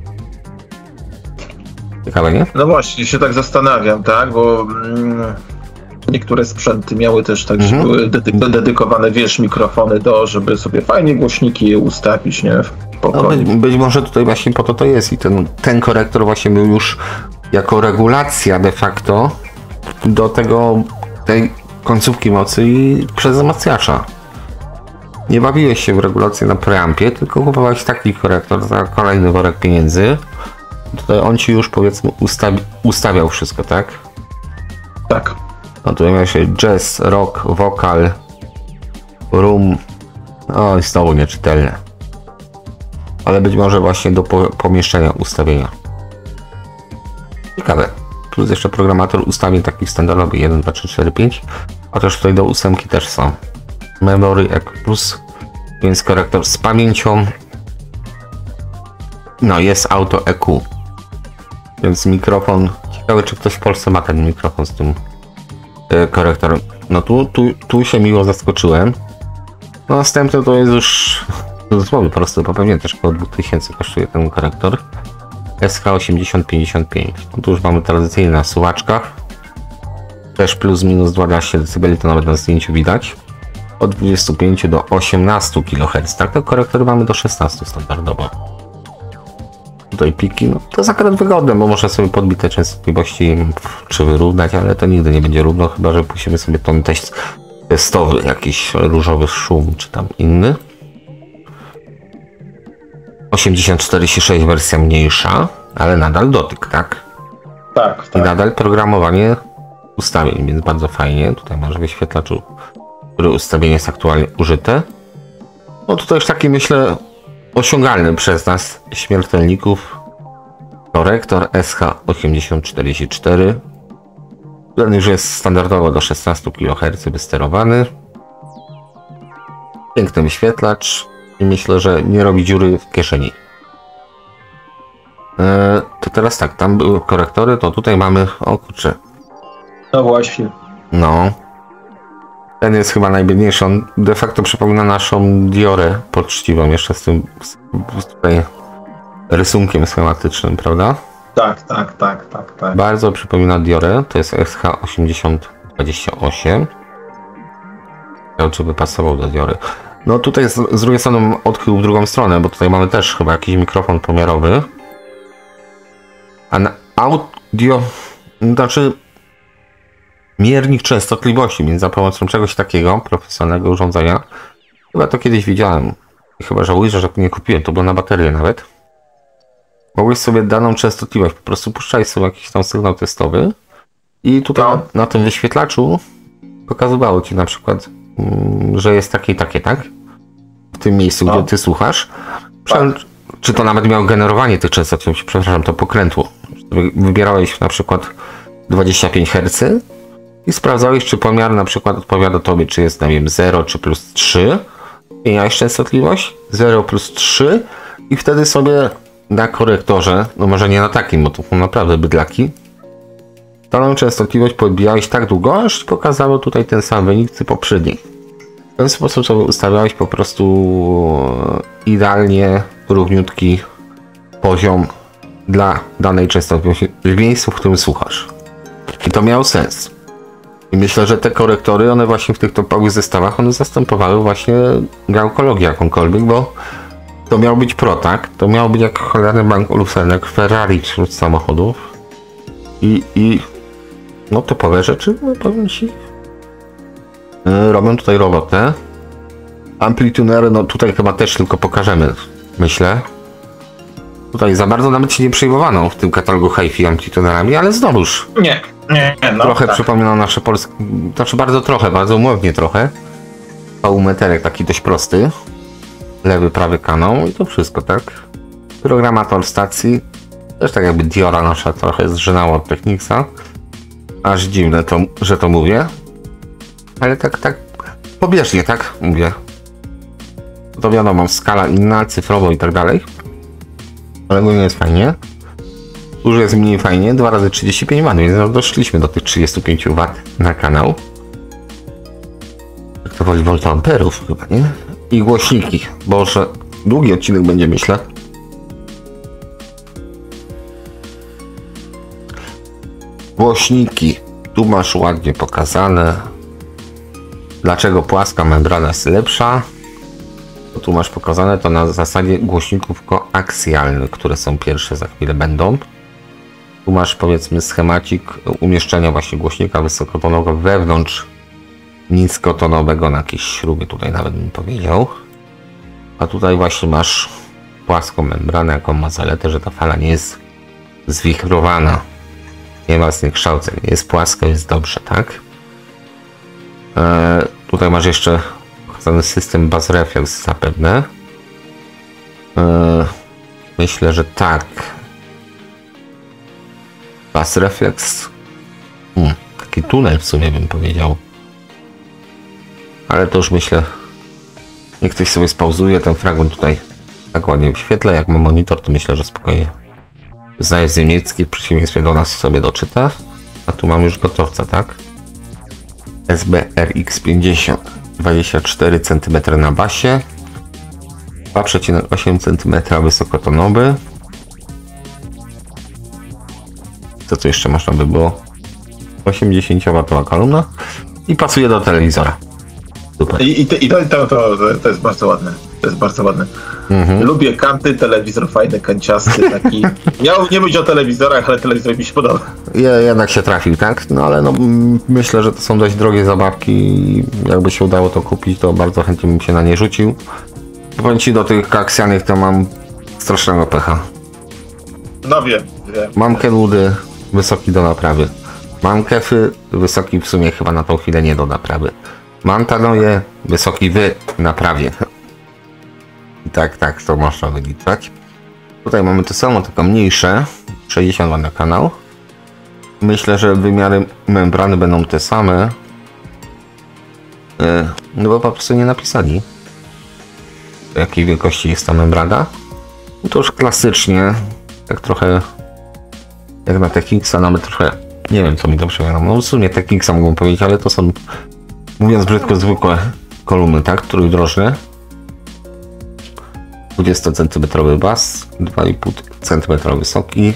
Ciekawe, nie? No właśnie, się tak zastanawiam, tak, bo mm, niektóre sprzęty miały też tak, że Mhm. były dedy- dedykowane, wiesz, mikrofony do, żeby sobie fajnie głośniki je ustawić, nie? W No, pokoju. być, być może tutaj właśnie po to to jest i ten, ten korektor właśnie był już jako regulacja de facto do tego, tej końcówki mocy i przez wzmacniacza. Nie bawiłeś się w regulację na preampie, tylko kupowałeś taki korektor za kolejny worek pieniędzy. Tutaj on ci już powiedzmy ustawi, ustawiał wszystko, tak? Tak. No tutaj miał się jazz, rock, wokal, room. O, i znowu nieczytelne. Ale być może właśnie do po pomieszczenia ustawienia. Ciekawe. Plus jeszcze programator ustawień takich standardowych jeden, dwa, trzy, cztery, pięć. A też tutaj do ósemki też są. Memory E Q plus, więc korektor z pamięcią. No jest auto E Q. Więc mikrofon. Ciekawe, czy ktoś w Polsce ma ten mikrofon z tym yy, korektorem. No tu, tu, tu się miło zaskoczyłem. No następny to jest już dosłownie po prostu, bo pewnie też około dwa tysiące kosztuje ten korektor. S K osiemdziesiąt pięćdziesiąt pięć. No tu już mamy tradycyjnie na suwaczkach. Też plus minus dwanaście decybeli, to nawet na zdjęciu widać. Od dwudziestu pięciu do osiemnastu kiloherców. Tak, to korektory mamy do szesnastu standardowo. Tutaj piki, no to jest akurat wygodne, bo można sobie podbić te częstotliwości czy wyrównać, ale to nigdy nie będzie równo, chyba że puścimy sobie ten test testowy, jakiś różowy szum czy tam inny. osiemdziesiąt czterdzieści sześć wersja mniejsza, ale nadal dotyk, tak? Tak, I tak. nadal programowanie ustawień, więc bardzo fajnie. Tutaj masz wyświetlacz, który ustawienie jest aktualnie użyte. No tutaj już taki, myślę, osiągalny przez nas śmiertelników korektor S H osiemdziesiąt czterdzieści cztery. Ten już jest standardowo do szesnastu kiloherców wysterowany. Piękny wyświetlacz i myślę, że nie robi dziury w kieszeni. Eee, to teraz tak, tam były korektory, to tutaj mamy, o kurczę, No właśnie. no. Ten jest chyba najbiedniejszy, on de facto przypomina naszą Diorę poczciwą, jeszcze z tym z, z tutaj rysunkiem schematycznym, prawda? Tak, tak, tak, tak, tak. Bardzo przypomina Diorę, to jest S H osiemdziesiąt dwadzieścia osiem. Ja czy by pasował do Diory. No tutaj z, z drugiej strony odchył w drugą stronę, bo tutaj mamy też chyba jakiś mikrofon pomiarowy. A na audio, znaczy miernik częstotliwości, więc za pomocą czegoś takiego, profesjonalnego urządzenia, chyba to kiedyś widziałem. I chyba żałuję, że nie kupiłem, to było na baterię nawet. Mogłeś sobie daną częstotliwość, po prostu puszczałeś sobie jakiś tam sygnał testowy i tutaj No. na, na tym wyświetlaczu pokazywało ci na przykład, mm, że jest takie i takie, tak? W tym miejscu, No. gdzie ty słuchasz. Prze- Tak. Czy to nawet miało generowanie tych częstotliwości, przepraszam, to pokrętło. Wy- Wybierałeś na przykład dwadzieścia pięć herców i sprawdzałeś, czy pomiar na przykład odpowiada tobie, czy jest, nie wiem, zero czy plus trzy. Miałeś częstotliwość zero plus trzy i wtedy sobie na korektorze, no może nie na takim, bo to są naprawdę bydlaki, daną częstotliwość podbijałeś tak długo, aż pokazało tutaj ten sam wynik co poprzedni. W ten sposób sobie ustawiałeś po prostu idealnie równiutki poziom dla danej częstotliwości w miejscu, w którym słuchasz. I to miało sens. I myślę, że te korektory, one właśnie w tych topowych zestawach, one zastępowały właśnie gałkologię jakąkolwiek, bo to miał być Pro, tak? To miał być jak cholerny bank lufernek Ferrari wśród samochodów. I, i no typowe rzeczy, no powiem ci, yy, robią tutaj robotę. Amplitunery, no tutaj chyba też tylko pokażemy, myślę. Tutaj za bardzo nawet się nie przejmowano w tym katalogu hi-fi amplitunerami, ale znowuż Nie, nie, no trochę tak. przypomina nasze polskie, znaczy bardzo trochę, bardzo umownie trochę. Paumeterek taki dość prosty. Lewy, prawy kanał i to wszystko, tak? Programator stacji. Też tak jakby Diora nasza trochę zżynała od Technicsa. Aż dziwne to, że to mówię. Ale tak, tak pobieżnie, tak? Mówię. To wiadomo, skala inna, cyfrowo i tak dalej. Ale ogólnie jest fajnie. Już jest mniej fajnie, dwa razy trzydzieści pięć watów, więc doszliśmy do tych trzydziestu pięciu watów na kanał. Jak to woli voltamperów chyba, nie? I głośniki, bo że długi odcinek będzie, myślę. Głośniki, tu masz ładnie pokazane, dlaczego płaska membrana jest lepsza. To tu masz pokazane to na zasadzie głośników koaksjalnych, które są pierwsze, za chwilę będą. Tu masz, powiedzmy, schemacik umieszczenia właśnie głośnika wysokotonowego wewnątrz niskotonowego na jakieś śruby, tutaj nawet bym powiedział. A tutaj właśnie masz płaską membranę, jaką ma zaletę, że ta fala nie jest zwichrowana. Nie ma zniekształceń, jest płaska, jest dobrze, tak? Eee, tutaj masz jeszcze pokazany system Bass Reflex zapewne. Eee, myślę, że tak. Bass Reflex. Hmm, taki tunel w sumie bym powiedział. Ale to już myślę, niech ktoś sobie spauzuje ten fragment tutaj tak ładnie wyświetlę. Jak ma monitor, to myślę, że spokojnie Zajazd niemiecki w przeciwieństwie do nas sobie doczyta. A tu mamy już gotowca, tak? S B R X pięćdziesiąt, dwadzieścia cztery centymetry na basie, dwa przecinek osiem centymetra wysokotonowy. Co tu jeszcze można by było? osiemdziesięciowatowa kolumna i pasuje do telewizora. Super. I, i, to, i to, to, to, to jest bardzo ładne. To jest bardzo ładne. Mhm. Lubię kanty, telewizor fajny, kanciasty, taki. Miał nie być o telewizorach, ale telewizor mi się podoba. Ja, jednak się trafił, tak? No ale no, myślę, że to są dość drogie zabawki i jakby się udało to kupić, to bardzo chętnie bym się na nie rzucił. Powiem ci, do tych koaksjalnych to mam strasznego pecha. No wiem, wiem. Mam Kenwoody wysoki do naprawy. Mam Kefy wysoki w sumie chyba na tą chwilę nie do naprawy. Mam Tanoje wysoki w naprawie. I tak, tak, to można wyliczać. Tutaj mamy to samo, tylko mniejsze. sześćdziesiąt watów na kanał. Myślę, że wymiary membrany będą te same. No bo po prostu nie napisali, jakiej wielkości jest ta membrana. No to już klasycznie, tak trochę jak na Technicsa, nawet trochę, nie wiem co mi to przewiera. No w sumie Technicsa mogą powiedzieć, ale to są, mówiąc brzydko, zwykłe kolumny, tak, trójdrożne. dwudziestocentymetrowy bas, dwa i pół centymetra wysoki.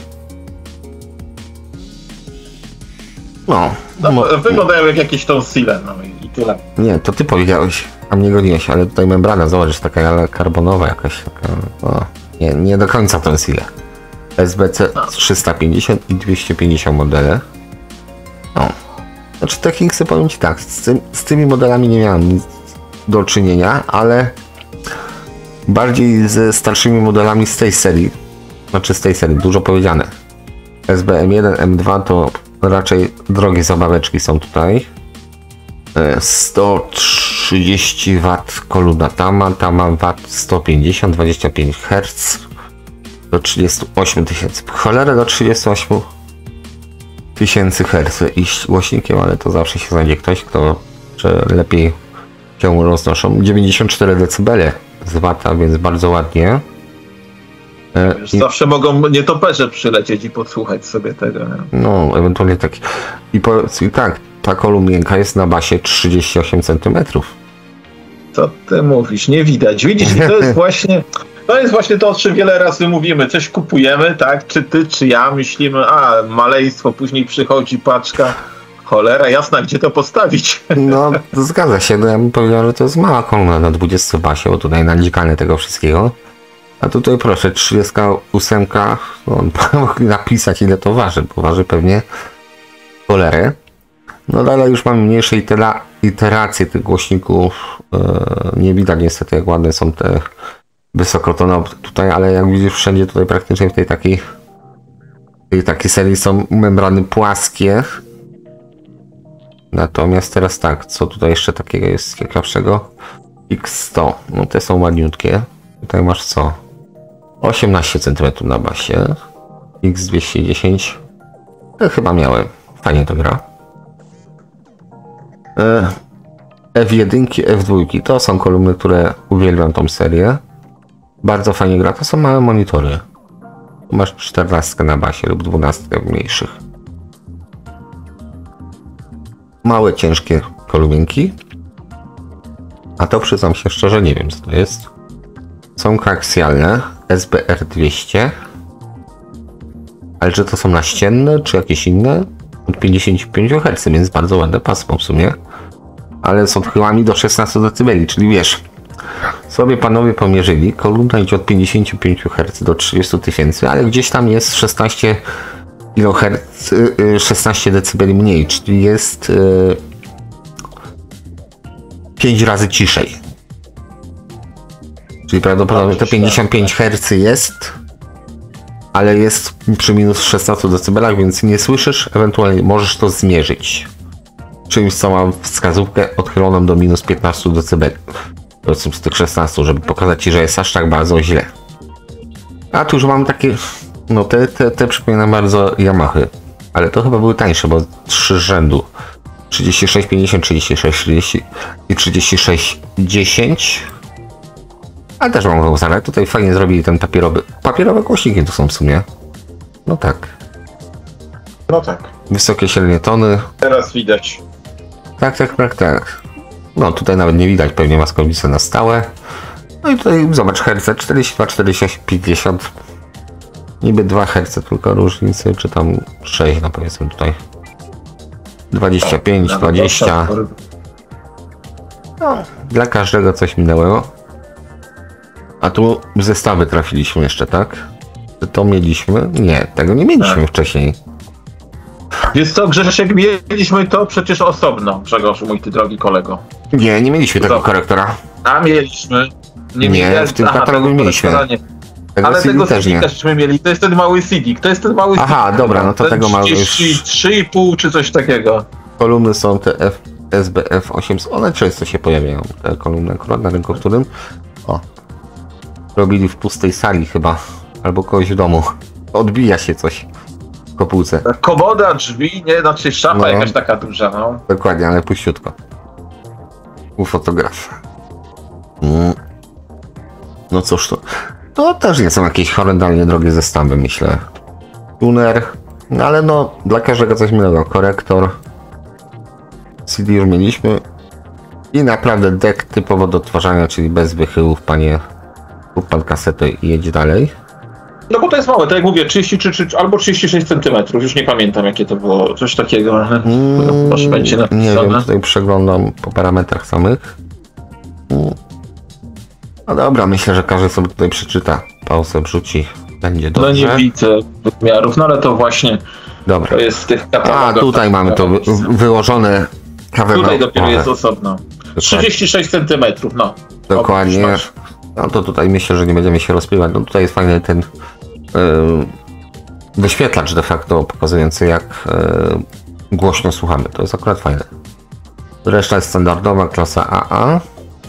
No, no, no wyglądają jak jakieś tonsile, no i, i tyle. Nie, to ty powiedziałeś, a mnie goniłeś, ale tutaj membrana, zobacz, taka karbonowa jakaś, taka, o, nie, nie do końca tonsile. S B C no. trzysta pięćdziesiąt i dwieście pięćdziesiąt modele. No, znaczy Technicsy, powiem ci tak, z, tym, z tymi modelami nie miałem nic do czynienia, ale bardziej ze starszymi modelami z tej serii, znaczy z tej serii, dużo powiedziane. S B M jeden, M dwa to raczej drogie zabaweczki są tutaj. sto trzydzieści watów kolumna Tama, Tama wat sto pięćdziesiąt, dwadzieścia pięć herców do trzydziestu ośmiu tysięcy. Cholera, do trzydziestu ośmiu tysięcy herców iść głośnikiem, ale to zawsze się znajdzie ktoś, kto że lepiej się roznoszą. dziewięćdziesiąt cztery decybele z wata, więc bardzo ładnie. Wiesz, I... Zawsze mogą nietoperze przylecieć i podsłuchać sobie tego. Nie? No, ewentualnie taki. I, po, I tak, ta kolumnienka jest na basie trzydzieści osiem centymetrów. Co ty mówisz? Nie widać. Widzisz, i to jest właśnie to jest właśnie to, o czym wiele razy mówimy. Coś kupujemy, tak? Czy ty, czy ja myślimy, a maleństwo, później przychodzi paczka. Cholera jasna, gdzie to postawić? No, to zgadza się. No, ja bym powiedział, że to jest mała kolumna na dwudziestu basie, bo tutaj nadzikane tego wszystkiego. A tutaj proszę, trzydzieści osiem, no, mogli napisać ile to waży, bo waży pewnie cholerę. No dalej już mamy mniejsze itera iteracje tych głośników. Yy, nie widać niestety jak ładne są te wysokotonowe tutaj, ale jak widzisz wszędzie tutaj praktycznie w tej takiej, tej takiej serii są membrany płaskie. Natomiast teraz tak, co tutaj jeszcze takiego jest ciekawszego? X sto, no te są ładniutkie. Tutaj masz co? osiemnaście centymetrów na basie. X dwieście dziesięć. To chyba miałem. Fajnie to gra. F jeden, F dwa. To są kolumny, które uwielbiam tą serię. Bardzo fajnie gra. To są małe monitory. Masz czternastkę na basie lub dwunastkę w mniejszych. Małe, ciężkie kolumnki. A to przyznam się szczerze, nie wiem co to jest. Są koaksjalne, S B R dwieście. Ale czy to są naścienne, czy jakieś inne? Od pięćdziesiąt pięć herców, więc bardzo ładne pasmo w sumie. Ale z odchyłami do szesnastu decybeli, czyli wiesz, sobie panowie pomierzyli, kolumna idzie od pięćdziesiąt pięć herców do trzydziestu tysięcy, ale gdzieś tam jest szesnaście kiloherców, szesnaście decybeli mniej, czyli jest yy, pięć razy ciszej. Czyli prawdopodobnie to pięćdziesiąt pięć herców jest, ale jest przy minus szesnastu decybelach, więc nie słyszysz, ewentualnie możesz to zmierzyć czymś, co ma wskazówkę odchyloną do minus piętnastu decybeli. Z tych szesnastu, żeby pokazać ci, że jest aż tak bardzo źle. A tu już mam takie, no te, te, te przypominam bardzo Yamahy, ale to chyba były tańsze, bo trzy z rzędu. trzydzieści sześć pięćdziesiąt, trzydzieści sześć trzydzieści i trzydzieści sześć dziesięć. Ale też mam zaraz, tutaj fajnie zrobili ten papierowy, papierowe głośniki to są w sumie. No tak. No tak. Wysokie, średnie tony. Teraz widać. Tak, tak, tak, tak. No tutaj nawet nie widać, pewnie maskownicę na stałe. No i tutaj zobacz, herce czterdzieści dwa, czterdzieści osiem, pięćdziesiąt. Niby dwa herce tylko różnicy, czy tam sześć, no powiedzmy tutaj. dwadzieścia pięć, dwadzieścia. No, dla każdego coś minęło. A tu zestawy trafiliśmy jeszcze, tak? Czy to mieliśmy? Nie, tego nie mieliśmy tak wcześniej. Wiesz co, Grzesiek, mieliśmy to przecież osobno, Grzegorz, mój ty drogi kolego. Nie, nie mieliśmy tego korektora. A mieliśmy. Nie, nie mieli... w tym Aha, katalogu mieliśmy. Tego ale tego C D też mieli, to jest ten mały C D, to jest ten mały Aha, C D. dobra, no to ten tego małego już... trzy i pół czy coś takiego. Kolumny są te F, S B F osiemset, one często się pojawiają, te kolumny akurat na rynku, którym o, robili w pustej sali chyba, albo kogoś w domu. Odbija się coś w kopułce. Komoda, drzwi, nie, znaczy szafa no, jakaś taka duża, no. Dokładnie, ale puściutko. U fotografa. Mm. No cóż to, to też nie są jakieś horrendalnie drogie zestawy, myślę. Tuner, no ale no, dla każdego coś innego. Korektor. C D już mieliśmy. I naprawdę deck typowo do odtwarzania, czyli bez wychyłów, panie. Kup pan kasetę i jedź dalej. No bo to jest małe, tak jak mówię, trzydzieści trzy albo trzydzieści sześć centymetrów, już nie pamiętam jakie to było, coś takiego, ale mm, może będzie napisane. Nie wiem, tutaj przeglądam po parametrach samych. No dobra, myślę, że każdy sobie tutaj przeczyta, pauzę wrzuci, będzie dobrze. No nie widzę wymiarów, no ale to właśnie dobra. To jest z tych katalogów. A tutaj mamy to wy wyłożone. Tutaj dopiero Aha. jest osobno. trzydzieści sześć centymetrów, no. Dokładnie. No to tutaj myślę, że nie będziemy się rozpływać. No tutaj jest fajny ten yy, wyświetlacz de facto pokazujący, jak yy, głośno słuchamy. To jest akurat fajne. Reszta jest standardowa, klasa A A.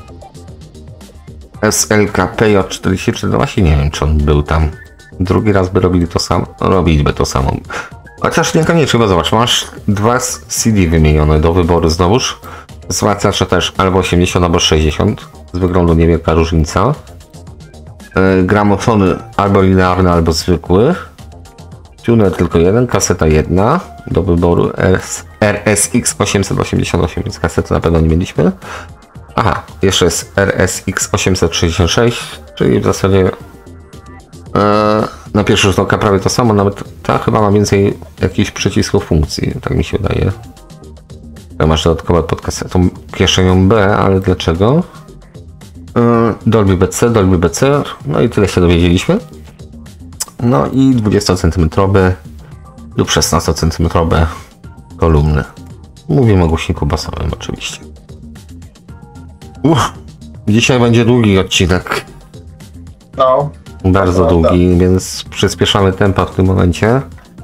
S L K P J czterdzieści cztery, no właśnie nie wiem, czy on był tam. Drugi raz by robili to samo, no, robiliby to samo. Chociaż niekoniecznie, bo zobacz, masz dwa C D wymienione do wyboru znowuż. Wzmacniacze też albo osiemdziesiąt, albo sześćdziesiąt. Z wyglądu niewielka różnica. Yy, gramofony albo linearny, albo zwykły. Tuner tylko jeden, kaseta jedna do wyboru. R S X osiemset osiemdziesiąt osiem, więc kasety na pewno nie mieliśmy. Aha, jeszcze jest R S X osiemset sześćdziesiąt sześć, czyli w zasadzie yy, na pierwszy rzut oka prawie to samo, nawet ta chyba ma więcej jakichś przycisków funkcji, tak mi się wydaje. Masz dodatkowe pod kasetą kieszenią B, ale dlaczego? Yy, Dolby B C, Dolby B C, no i tyle się dowiedzieliśmy. No i dwudziestocentymetrowe lub szesnastocentymetrowe kolumny. Mówimy o głośniku basowym oczywiście. Uff, dzisiaj będzie długi odcinek. No. Bardzo no, długi, tak. Więc przyspieszamy tempa w tym momencie.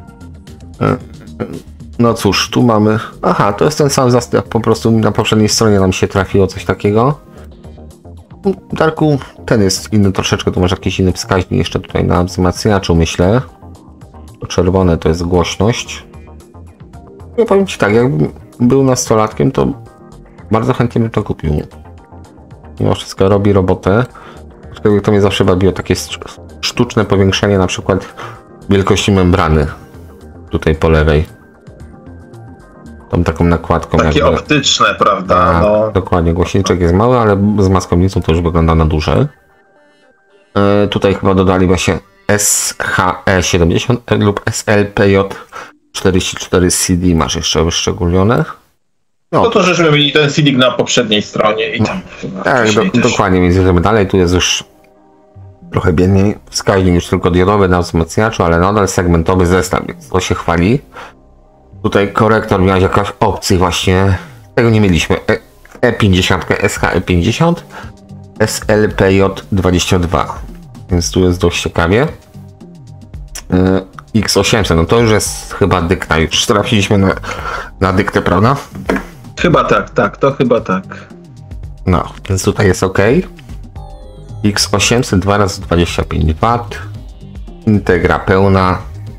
No cóż, tu mamy... Aha, to jest ten sam zestaw, po prostu na poprzedniej stronie nam się trafiło coś takiego. Darku, ten jest inny troszeczkę, tu masz jakiś inny wskaźnik jeszcze tutaj na wzmacniaczu, myślę. To czerwone to jest głośność. Ja powiem ci tak, jakbym był nastolatkiem, to bardzo chętnie bym to kupił. Mimo wszystko robi robotę. To mnie zawsze bawiło takie sztuczne powiększenie, na przykład wielkości membrany. Tutaj po lewej. Tą taką nakładką. Takie jakby. optyczne, prawda? A, no. Dokładnie, głośniczek jest mały, ale z maskownicą to już wygląda na duże. Yy, tutaj chyba dodali właśnie S H E siedemdziesiąt lub S L P J czterdzieści cztery C D, masz jeszcze wyszczególnione. No, no to żeśmy mieli ten C D na poprzedniej stronie i tam. Tak, do, dokładnie, więc jedziemy dalej. Tu jest już trochę biedniej. Wskaźnik już tylko diodowy na wzmacniaczu, ale nadal segmentowy zestaw, więc to się chwali. Tutaj korektor miał jakąś opcję właśnie. Tego nie mieliśmy. E pięćdziesiąt, S H E pięćdziesiąt, S L P J dwadzieścia dwa. Więc tu jest dość ciekawie. X osiemset, no to już jest chyba dykta. Już trafiliśmy na, na dyktę, prawda? Chyba tak, tak, to chyba tak. No, więc tutaj jest ok. X osiemset dwa razy dwadzieścia pięć watów. Integra pełna.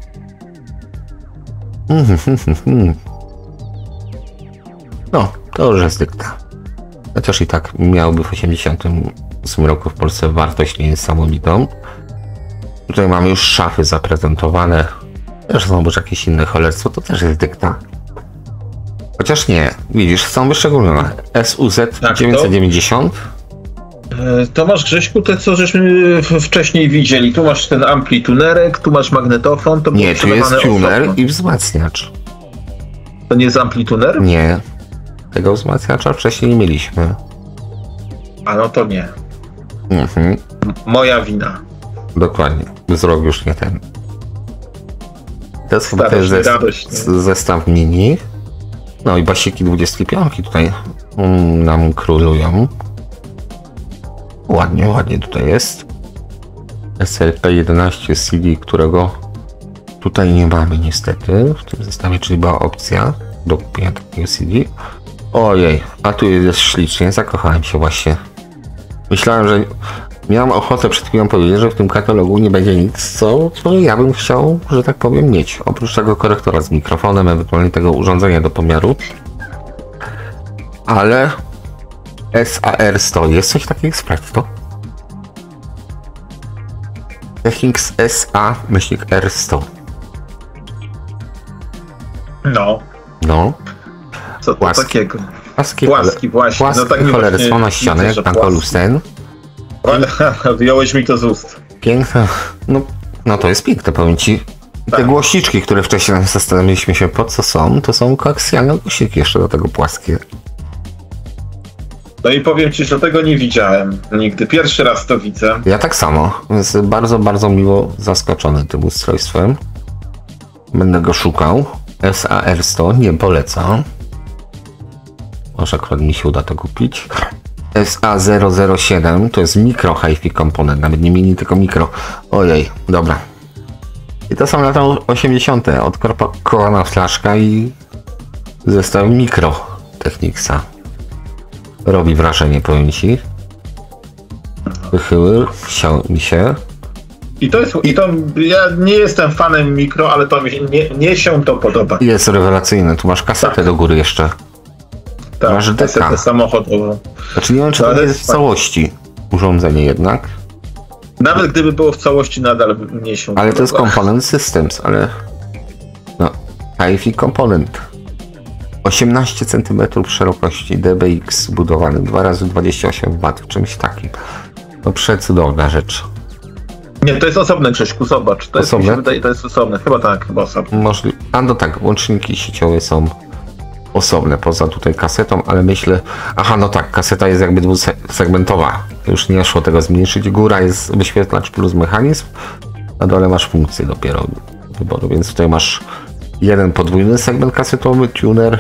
No, to już jest dykta. Chociaż i tak miałby w osiemdziesiątym ósmym roku w Polsce wartość niesamowitą. Tutaj mamy już szafy zaprezentowane. Też są może jakieś inne cholerstwo, to też jest dykta. Chociaż nie, widzisz, są wyszczególnione. S U Z tak, dziewięćset dziewięćdziesiąt. To masz, Grześku, te co żeśmy wcześniej widzieli. Tu masz ten amplitunerek, tu masz magnetofon. To nie, tu jest tuner osobno. I wzmacniacz. To nie jest amplituner? Nie. Tego wzmacniacza wcześniej nie mieliśmy. A no to nie. Mhm. Moja wina. Dokładnie. Wzrok już nie ten. To jest chyba też zestaw, zestaw mini. No i basiki dwudziestki piątki tutaj mm, nam królują. Ładnie, ładnie tutaj jest. S L P jedenaście C D, którego tutaj nie mamy niestety w tym zestawie, czyli była opcja do kupienia takiego C D. Ojej, a tu jest ślicznie, zakochałem się właśnie. Myślałem, że miałem ochotę przed chwilą powiedzieć, że w tym katalogu nie będzie nic, co, co ja bym chciał, że tak powiem, mieć. Oprócz tego korektora z mikrofonem, ewentualnie tego urządzenia do pomiaru. Ale S A R sto, jest coś takiego, sprawdź to. Technics S A R sto. No. No. Co to płaski. takiego? Płaski, płaski właśnie. Płaski no tak cholerstwo na ścianę, jak na Kolusen. Wyjąłeś mi to z ust. Piękne. No, no to jest piękne, powiem ci. I te tak. Głośniczki, które wcześniej zastanawialiśmy się po co są, to są koaksjalne głośniki jeszcze do tego płaskie. No i powiem ci, że tego nie widziałem nigdy. Pierwszy raz to widzę. Ja tak samo, więc bardzo, bardzo miło zaskoczony tym ustrojstwem. Będę go szukał. S A R sto, nie polecam. Może akurat mi się uda to kupić. S A zero zero siedem to jest mikro hi-fi komponent, nawet nie mini, tylko mikro. Ojej, dobra. I to są lata osiemdziesiąte. Odkorkowana flaszka i zestaw mikro Technicsa. Robi wrażenie, powiem ci. Wychyły, chciał mi się. I to jest, i to, ja nie jestem fanem mikro, ale to mi się, nie, nie się to podoba. Jest rewelacyjne, tu masz kasetę tak. do góry jeszcze. Tak, masz kasetę samochodową. Znaczy nie wiem, czy to, to jest w całości urządzenie jednak. Nawet gdyby było w całości, nadal nie się Ale podoba. to jest komponent systems, ale no, hi-fi komponent. osiemnaście centymetrów szerokości, D B X zbudowany, dwa razy dwadzieścia osiem watów, czymś takim. To przecudowna rzecz. Nie, to jest osobne, Krzyśku, zobacz. To osobne? jest, wydaje, to jest osobne, chyba tak, chyba osobne. Możliwe. A no tak, łączniki sieciowe są osobne, poza tutaj kasetą, ale myślę... Aha, no tak, kaseta jest jakby dwusegmentowa. Już nie szło tego zmniejszyć. Góra jest wyświetlacz plus mechanizm, na dole masz funkcję dopiero wyboru, więc tutaj masz jeden podwójny segment kasetowy, tuner,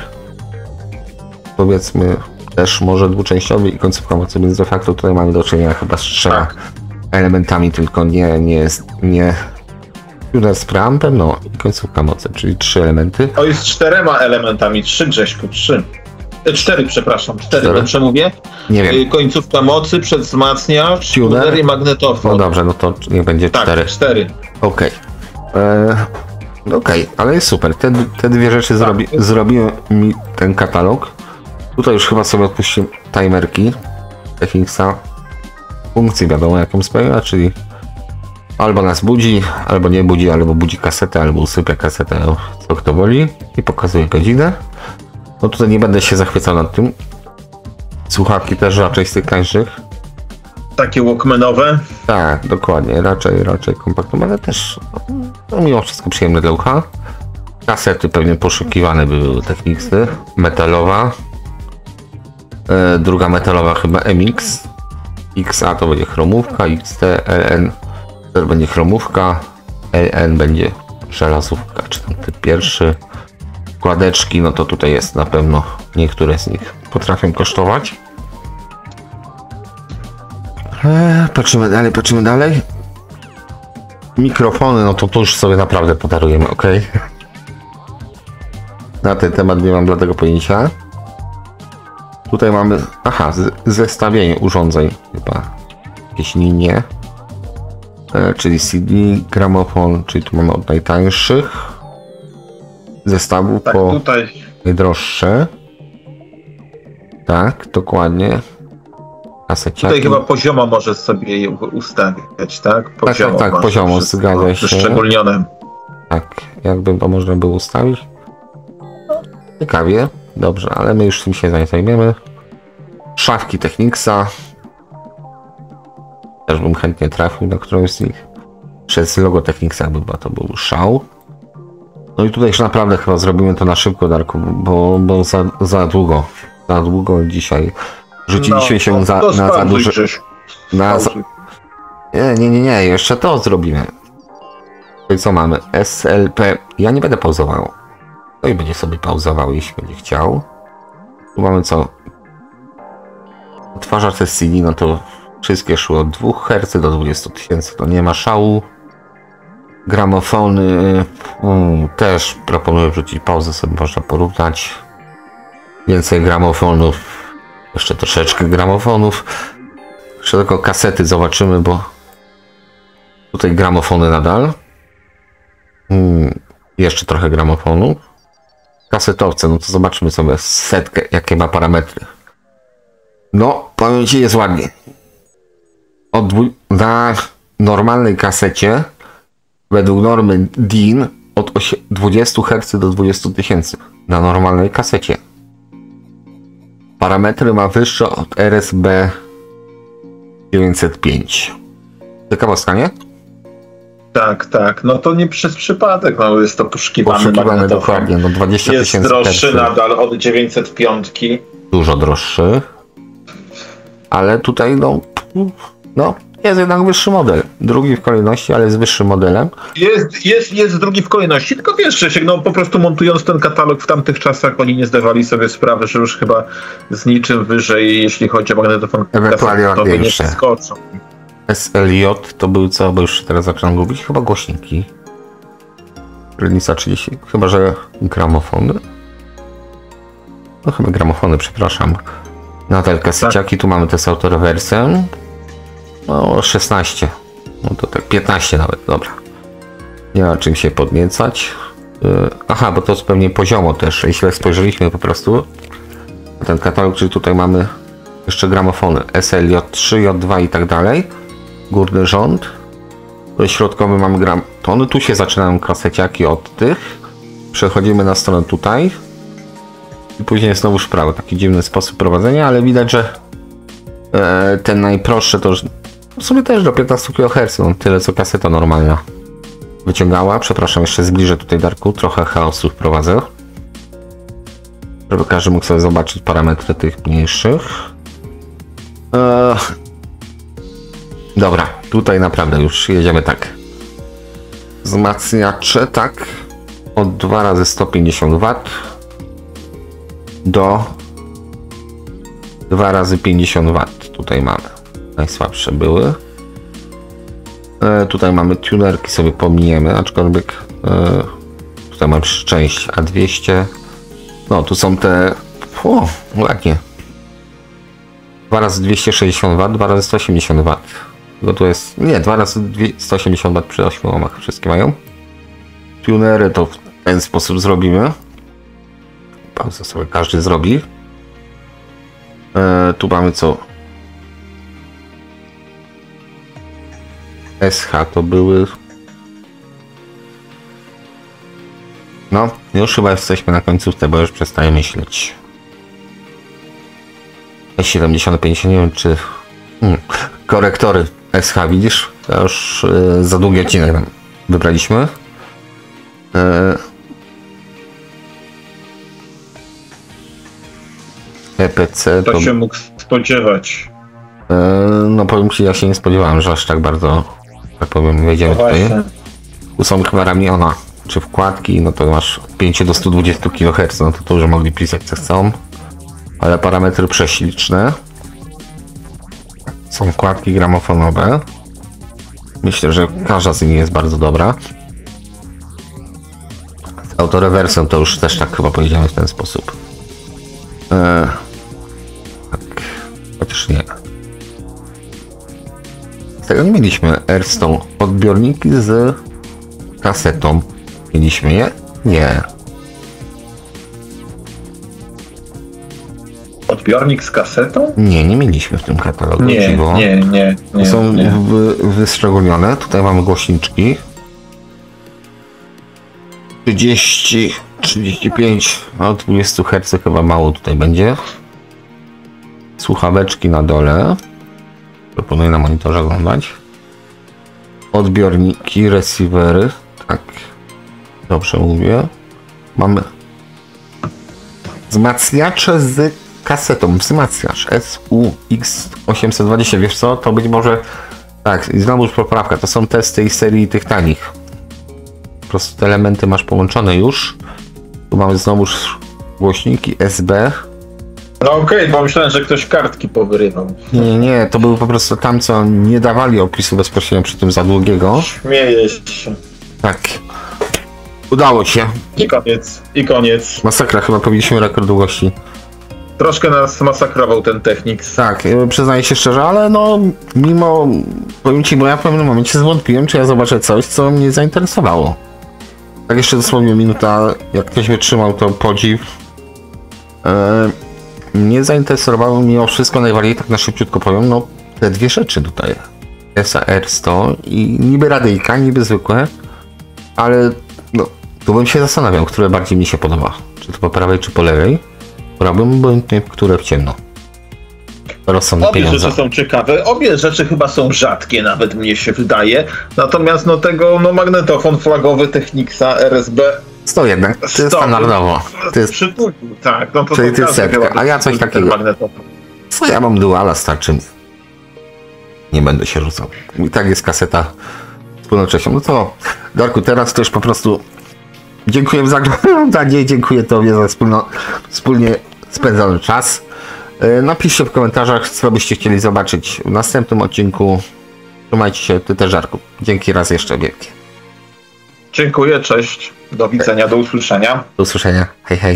powiedzmy też może dwuczęściowy i końcówka mocy, więc de facto tutaj mamy do czynienia chyba z trzema tak. elementami, tylko nie, nie, nie tuner z preampem, no i końcówka mocy, czyli trzy elementy. To jest czterema elementami, trzy, Grześku, trzy. E, cztery, przepraszam, cztery, cztery? Dobrze mówię? Nie wiem. Końcówka mocy, przedwzmacniacz, tuner, tuner i magnetofon. No dobrze, no to niech będzie tak, cztery. cztery. Okej. Okay. Okej, okay, ale jest super. Te, te dwie rzeczy tak. zrobi, zrobiły mi ten katalog. Tutaj już chyba sobie odpuściłem timerki Technicsa. Funkcję wiadomo jaką spełnia, czyli albo nas budzi, albo nie budzi, albo budzi kasetę, albo usypia kasetę, co kto woli i pokazuje godzinę. No tutaj nie będę się zachwycał nad tym. Słuchawki też raczej z tych tańszych. Takie walkmanowe? Tak, dokładnie, raczej, raczej kompaktowe, ale też no, mimo wszystko przyjemne dla ucha. Kasety pewnie poszukiwane były Technicsy. Metalowa. E, druga metalowa chyba M X. X A to będzie chromówka, X T, L N też będzie chromówka, L N będzie żelazówka, czy ten typ pierwszy. Wkładeczki, no to tutaj jest na pewno niektóre z nich potrafią kosztować. Eee, patrzymy dalej, patrzymy dalej. Mikrofony, no to tu już sobie naprawdę podarujemy, ok? Na ten temat nie mam bladego pojęcia. Tutaj mamy, aha, zestawienie urządzeń, chyba jakieś linie, e, czyli C D, gramofon, czyli tu mamy od najtańszych zestawów tak, po tutaj. najdroższe. Tak, dokładnie. Kaseciaki. Tutaj chyba poziomo możesz sobie je ustawiać, tak? Poziomo tak, tak, tak poziomo, zgadza się. Wyszczególnione. Tak, jakby to można było ustawić. Ciekawie, dobrze, ale my już tym się nie zajmiemy. Szafki Technicsa. Też bym chętnie trafił na którąś z nich. Przez logo Technicsa by to był szał. No i tutaj już naprawdę chyba zrobimy to na szybko, Darku, bo, bo za, za długo. Za długo dzisiaj. Rzuciliśmy no, się no, za, na za duży... Na za... Nie, nie, nie, nie, jeszcze to zrobimy. I co mamy? S L P. Ja nie będę pauzował. No i będzie sobie pauzował, jeśli będzie chciał. Tu mamy co? Odtwarzacz C D, no to wszystkie szły od dwóch herców do dwudziestu tysięcy, to nie ma szału. Gramofony um, też proponuję wrzucić pauzę, sobie można porównać. Więcej gramofonów, jeszcze troszeczkę gramofonów. Jeszcze tylko kasety zobaczymy, bo tutaj gramofony nadal. Hmm, jeszcze trochę gramofonów. Kasetowce, no to zobaczymy sobie setkę, jakie ma parametry. No, powiem ci, jest ładnie. Od na normalnej kasecie według normy D I N od dwudziestu herców do dwudziestu tysięcy na normalnej kasecie. Parametry ma wyższe od R S B dziewięćset pięć. Ciekawostka, nie? Tak, tak. No to nie przez przypadek, no jest to poszukiwany Poszukiwany dokładnie, no dwadzieścia tysięcy. Jest droższy nadal od dziewięćset pięć. Dużo droższy. Ale tutaj no, no jest jednak wyższy model. Drugi w kolejności, ale jest wyższym modelem. Jest, jest, jest drugi w kolejności, tylko wiesz, że no, po prostu montując ten katalog w tamtych czasach oni nie zdawali sobie sprawy, że już chyba z niczym wyżej, jeśli chodzi o magnetofon kasetowy, nie przeskoczą. S L J to był co, bo już teraz zaczynam gubić, chyba głośniki. Średnica trzydzieści, chyba że gramofony. No chyba gramofony, przepraszam. Nadal kaseciaki, tak. Tu mamy te z autorewersem. No szesnaście, no to tak piętnaście nawet, dobra. Nie ma czym się podniecać. Yy, aha, bo to jest pewnie poziomo też, jeśli spojrzeliśmy po prostu na ten katalog, czyli tutaj mamy jeszcze gramofony S L J trzy, J dwa i tak dalej. Górny rząd. Środkowy mamy gram. To one tu się zaczynają kaseciaki od tych. Przechodzimy na stronę tutaj. I później jest znowu prawo. Taki dziwny sposób prowadzenia, ale widać, że e, ten najprostszy to już w sumie też do piętnastu kiloherców. No, tyle co kaseta normalna wyciągała. Przepraszam, jeszcze zbliżę tutaj, Darku. Trochę chaosu wprowadzę. Żeby każdy mógł sobie zobaczyć parametry tych mniejszych. E, Dobra, tutaj naprawdę już jedziemy tak. Wzmacniacze, tak. Od dwa razy sto pięćdziesiąt watów do dwa razy pięćdziesiąt watów. Tutaj mamy. Najsłabsze były. E, tutaj mamy tunerki, sobie pominiemy, aczkolwiek e, tutaj mam część A dwieście. No, tu są te. O, ładnie. dwa razy dwieście sześćdziesiąt watów, dwa razy sto osiemdziesiąt watów. Bo tu jest, nie, dwa razy sto osiemdziesiąt watów przy ośmiu ohmach wszystkie mają. Tunery to w ten sposób zrobimy. Pauzę sobie każdy zrobi. E, tu mamy co? S H to były... No, już chyba jesteśmy na końcówce, bo już przestaję myśleć. S siedemdziesiąt pięć, nie wiem czy... Hmm. Korektory S H, widzisz? To już yy, za długi odcinek nam wybraliśmy. Yy. E P C to... to się mógł spodziewać. Yy, no powiem ci, ja się nie spodziewałem, że aż tak bardzo, tak powiem, wejdziemy no tutaj. Tu są chyba ramiona, czy wkładki, no to masz od pięciu do stu dwudziestu kiloherców, no to to już mogli pisać co chcą. Ale parametry prześliczne. Są wkładki gramofonowe. Myślę, że każda z nich jest bardzo dobra. Z autorewersem to już też tak chyba powiedziałem w ten sposób. Eee, tak, chociaż nie. Z tego nie mieliśmy Airstone. Odbiorniki z kasetą. Mieliśmy je? Nie. Odbiornik z kasetą? Nie, nie mieliśmy w tym katalogu. Nie, dziwo. nie, nie, nie. Są nie. wy, wyszczególnione. Tutaj mamy głośniczki. trzydzieści, trzydzieści pięć, a od dwudziestu herców chyba mało tutaj będzie. Słuchaweczki na dole. Proponuję na monitorze oglądać. Odbiorniki, receivery. Tak. Dobrze mówię. Mamy wzmacniacze z kasetą. Wzmacniacz S U X osiemset dwadzieścia. Wiesz co? To być może... Tak, i znowuż poprawka. To są testy i serii tych tanich. Po prostu te elementy masz połączone już. Tu mamy znowuż głośniki S B. No okej, okay, bo myślałem, że ktoś kartki powyrywał. Nie, nie, to były po prostu tam, co nie dawali opisu bezpośrednio przy tym za długiego. Śmieję się. Tak. Udało się. I koniec, i koniec. Masakra, chyba powinniśmy rekord długości. Troszkę nas masakrował ten Technics. Tak, przyznaję się szczerze, ale no mimo, powiem ci, bo ja w pewnym momencie zwątpiłem, czy ja zobaczę coś, co mnie zainteresowało. Tak jeszcze dosłownie minuta, jak ktoś wytrzymał, to podziw. Eee, mnie zainteresowało mimo wszystko najbardziej, tak na szybciutko powiem, no te dwie rzeczy tutaj. S A R sto i niby radyjka, niby zwykłe, ale no, tu bym się zastanawiał, które bardziej mi się podoba. Czy to po prawej, czy po lewej. Robię obojętnie, które w ciemno. Rozsądne Obie pieniądze. rzeczy są ciekawe, obie rzeczy chyba są rzadkie, nawet mnie się wydaje. Natomiast no tego no magnetofon flagowy Technicsa R S B sto jednak, to jest standardowo. To jest... Przytulił, tak. No to Czyli ty setka, a ja coś takiego. Co ja mam duala, starczy mi. Nie będę się rzucał. I tak jest kaseta z pełnością. No to Darku, teraz to już po prostu dziękuję za oglądanie, dziękuję tobie za wspólno, wspólnie spędzony czas. Napiszcie w komentarzach, co byście chcieli zobaczyć w następnym odcinku. Trzymajcie się, ty też, Darku. Dzięki raz jeszcze wielkie. Dziękuję, cześć. Do widzenia, do usłyszenia. Do usłyszenia. Hej, hej.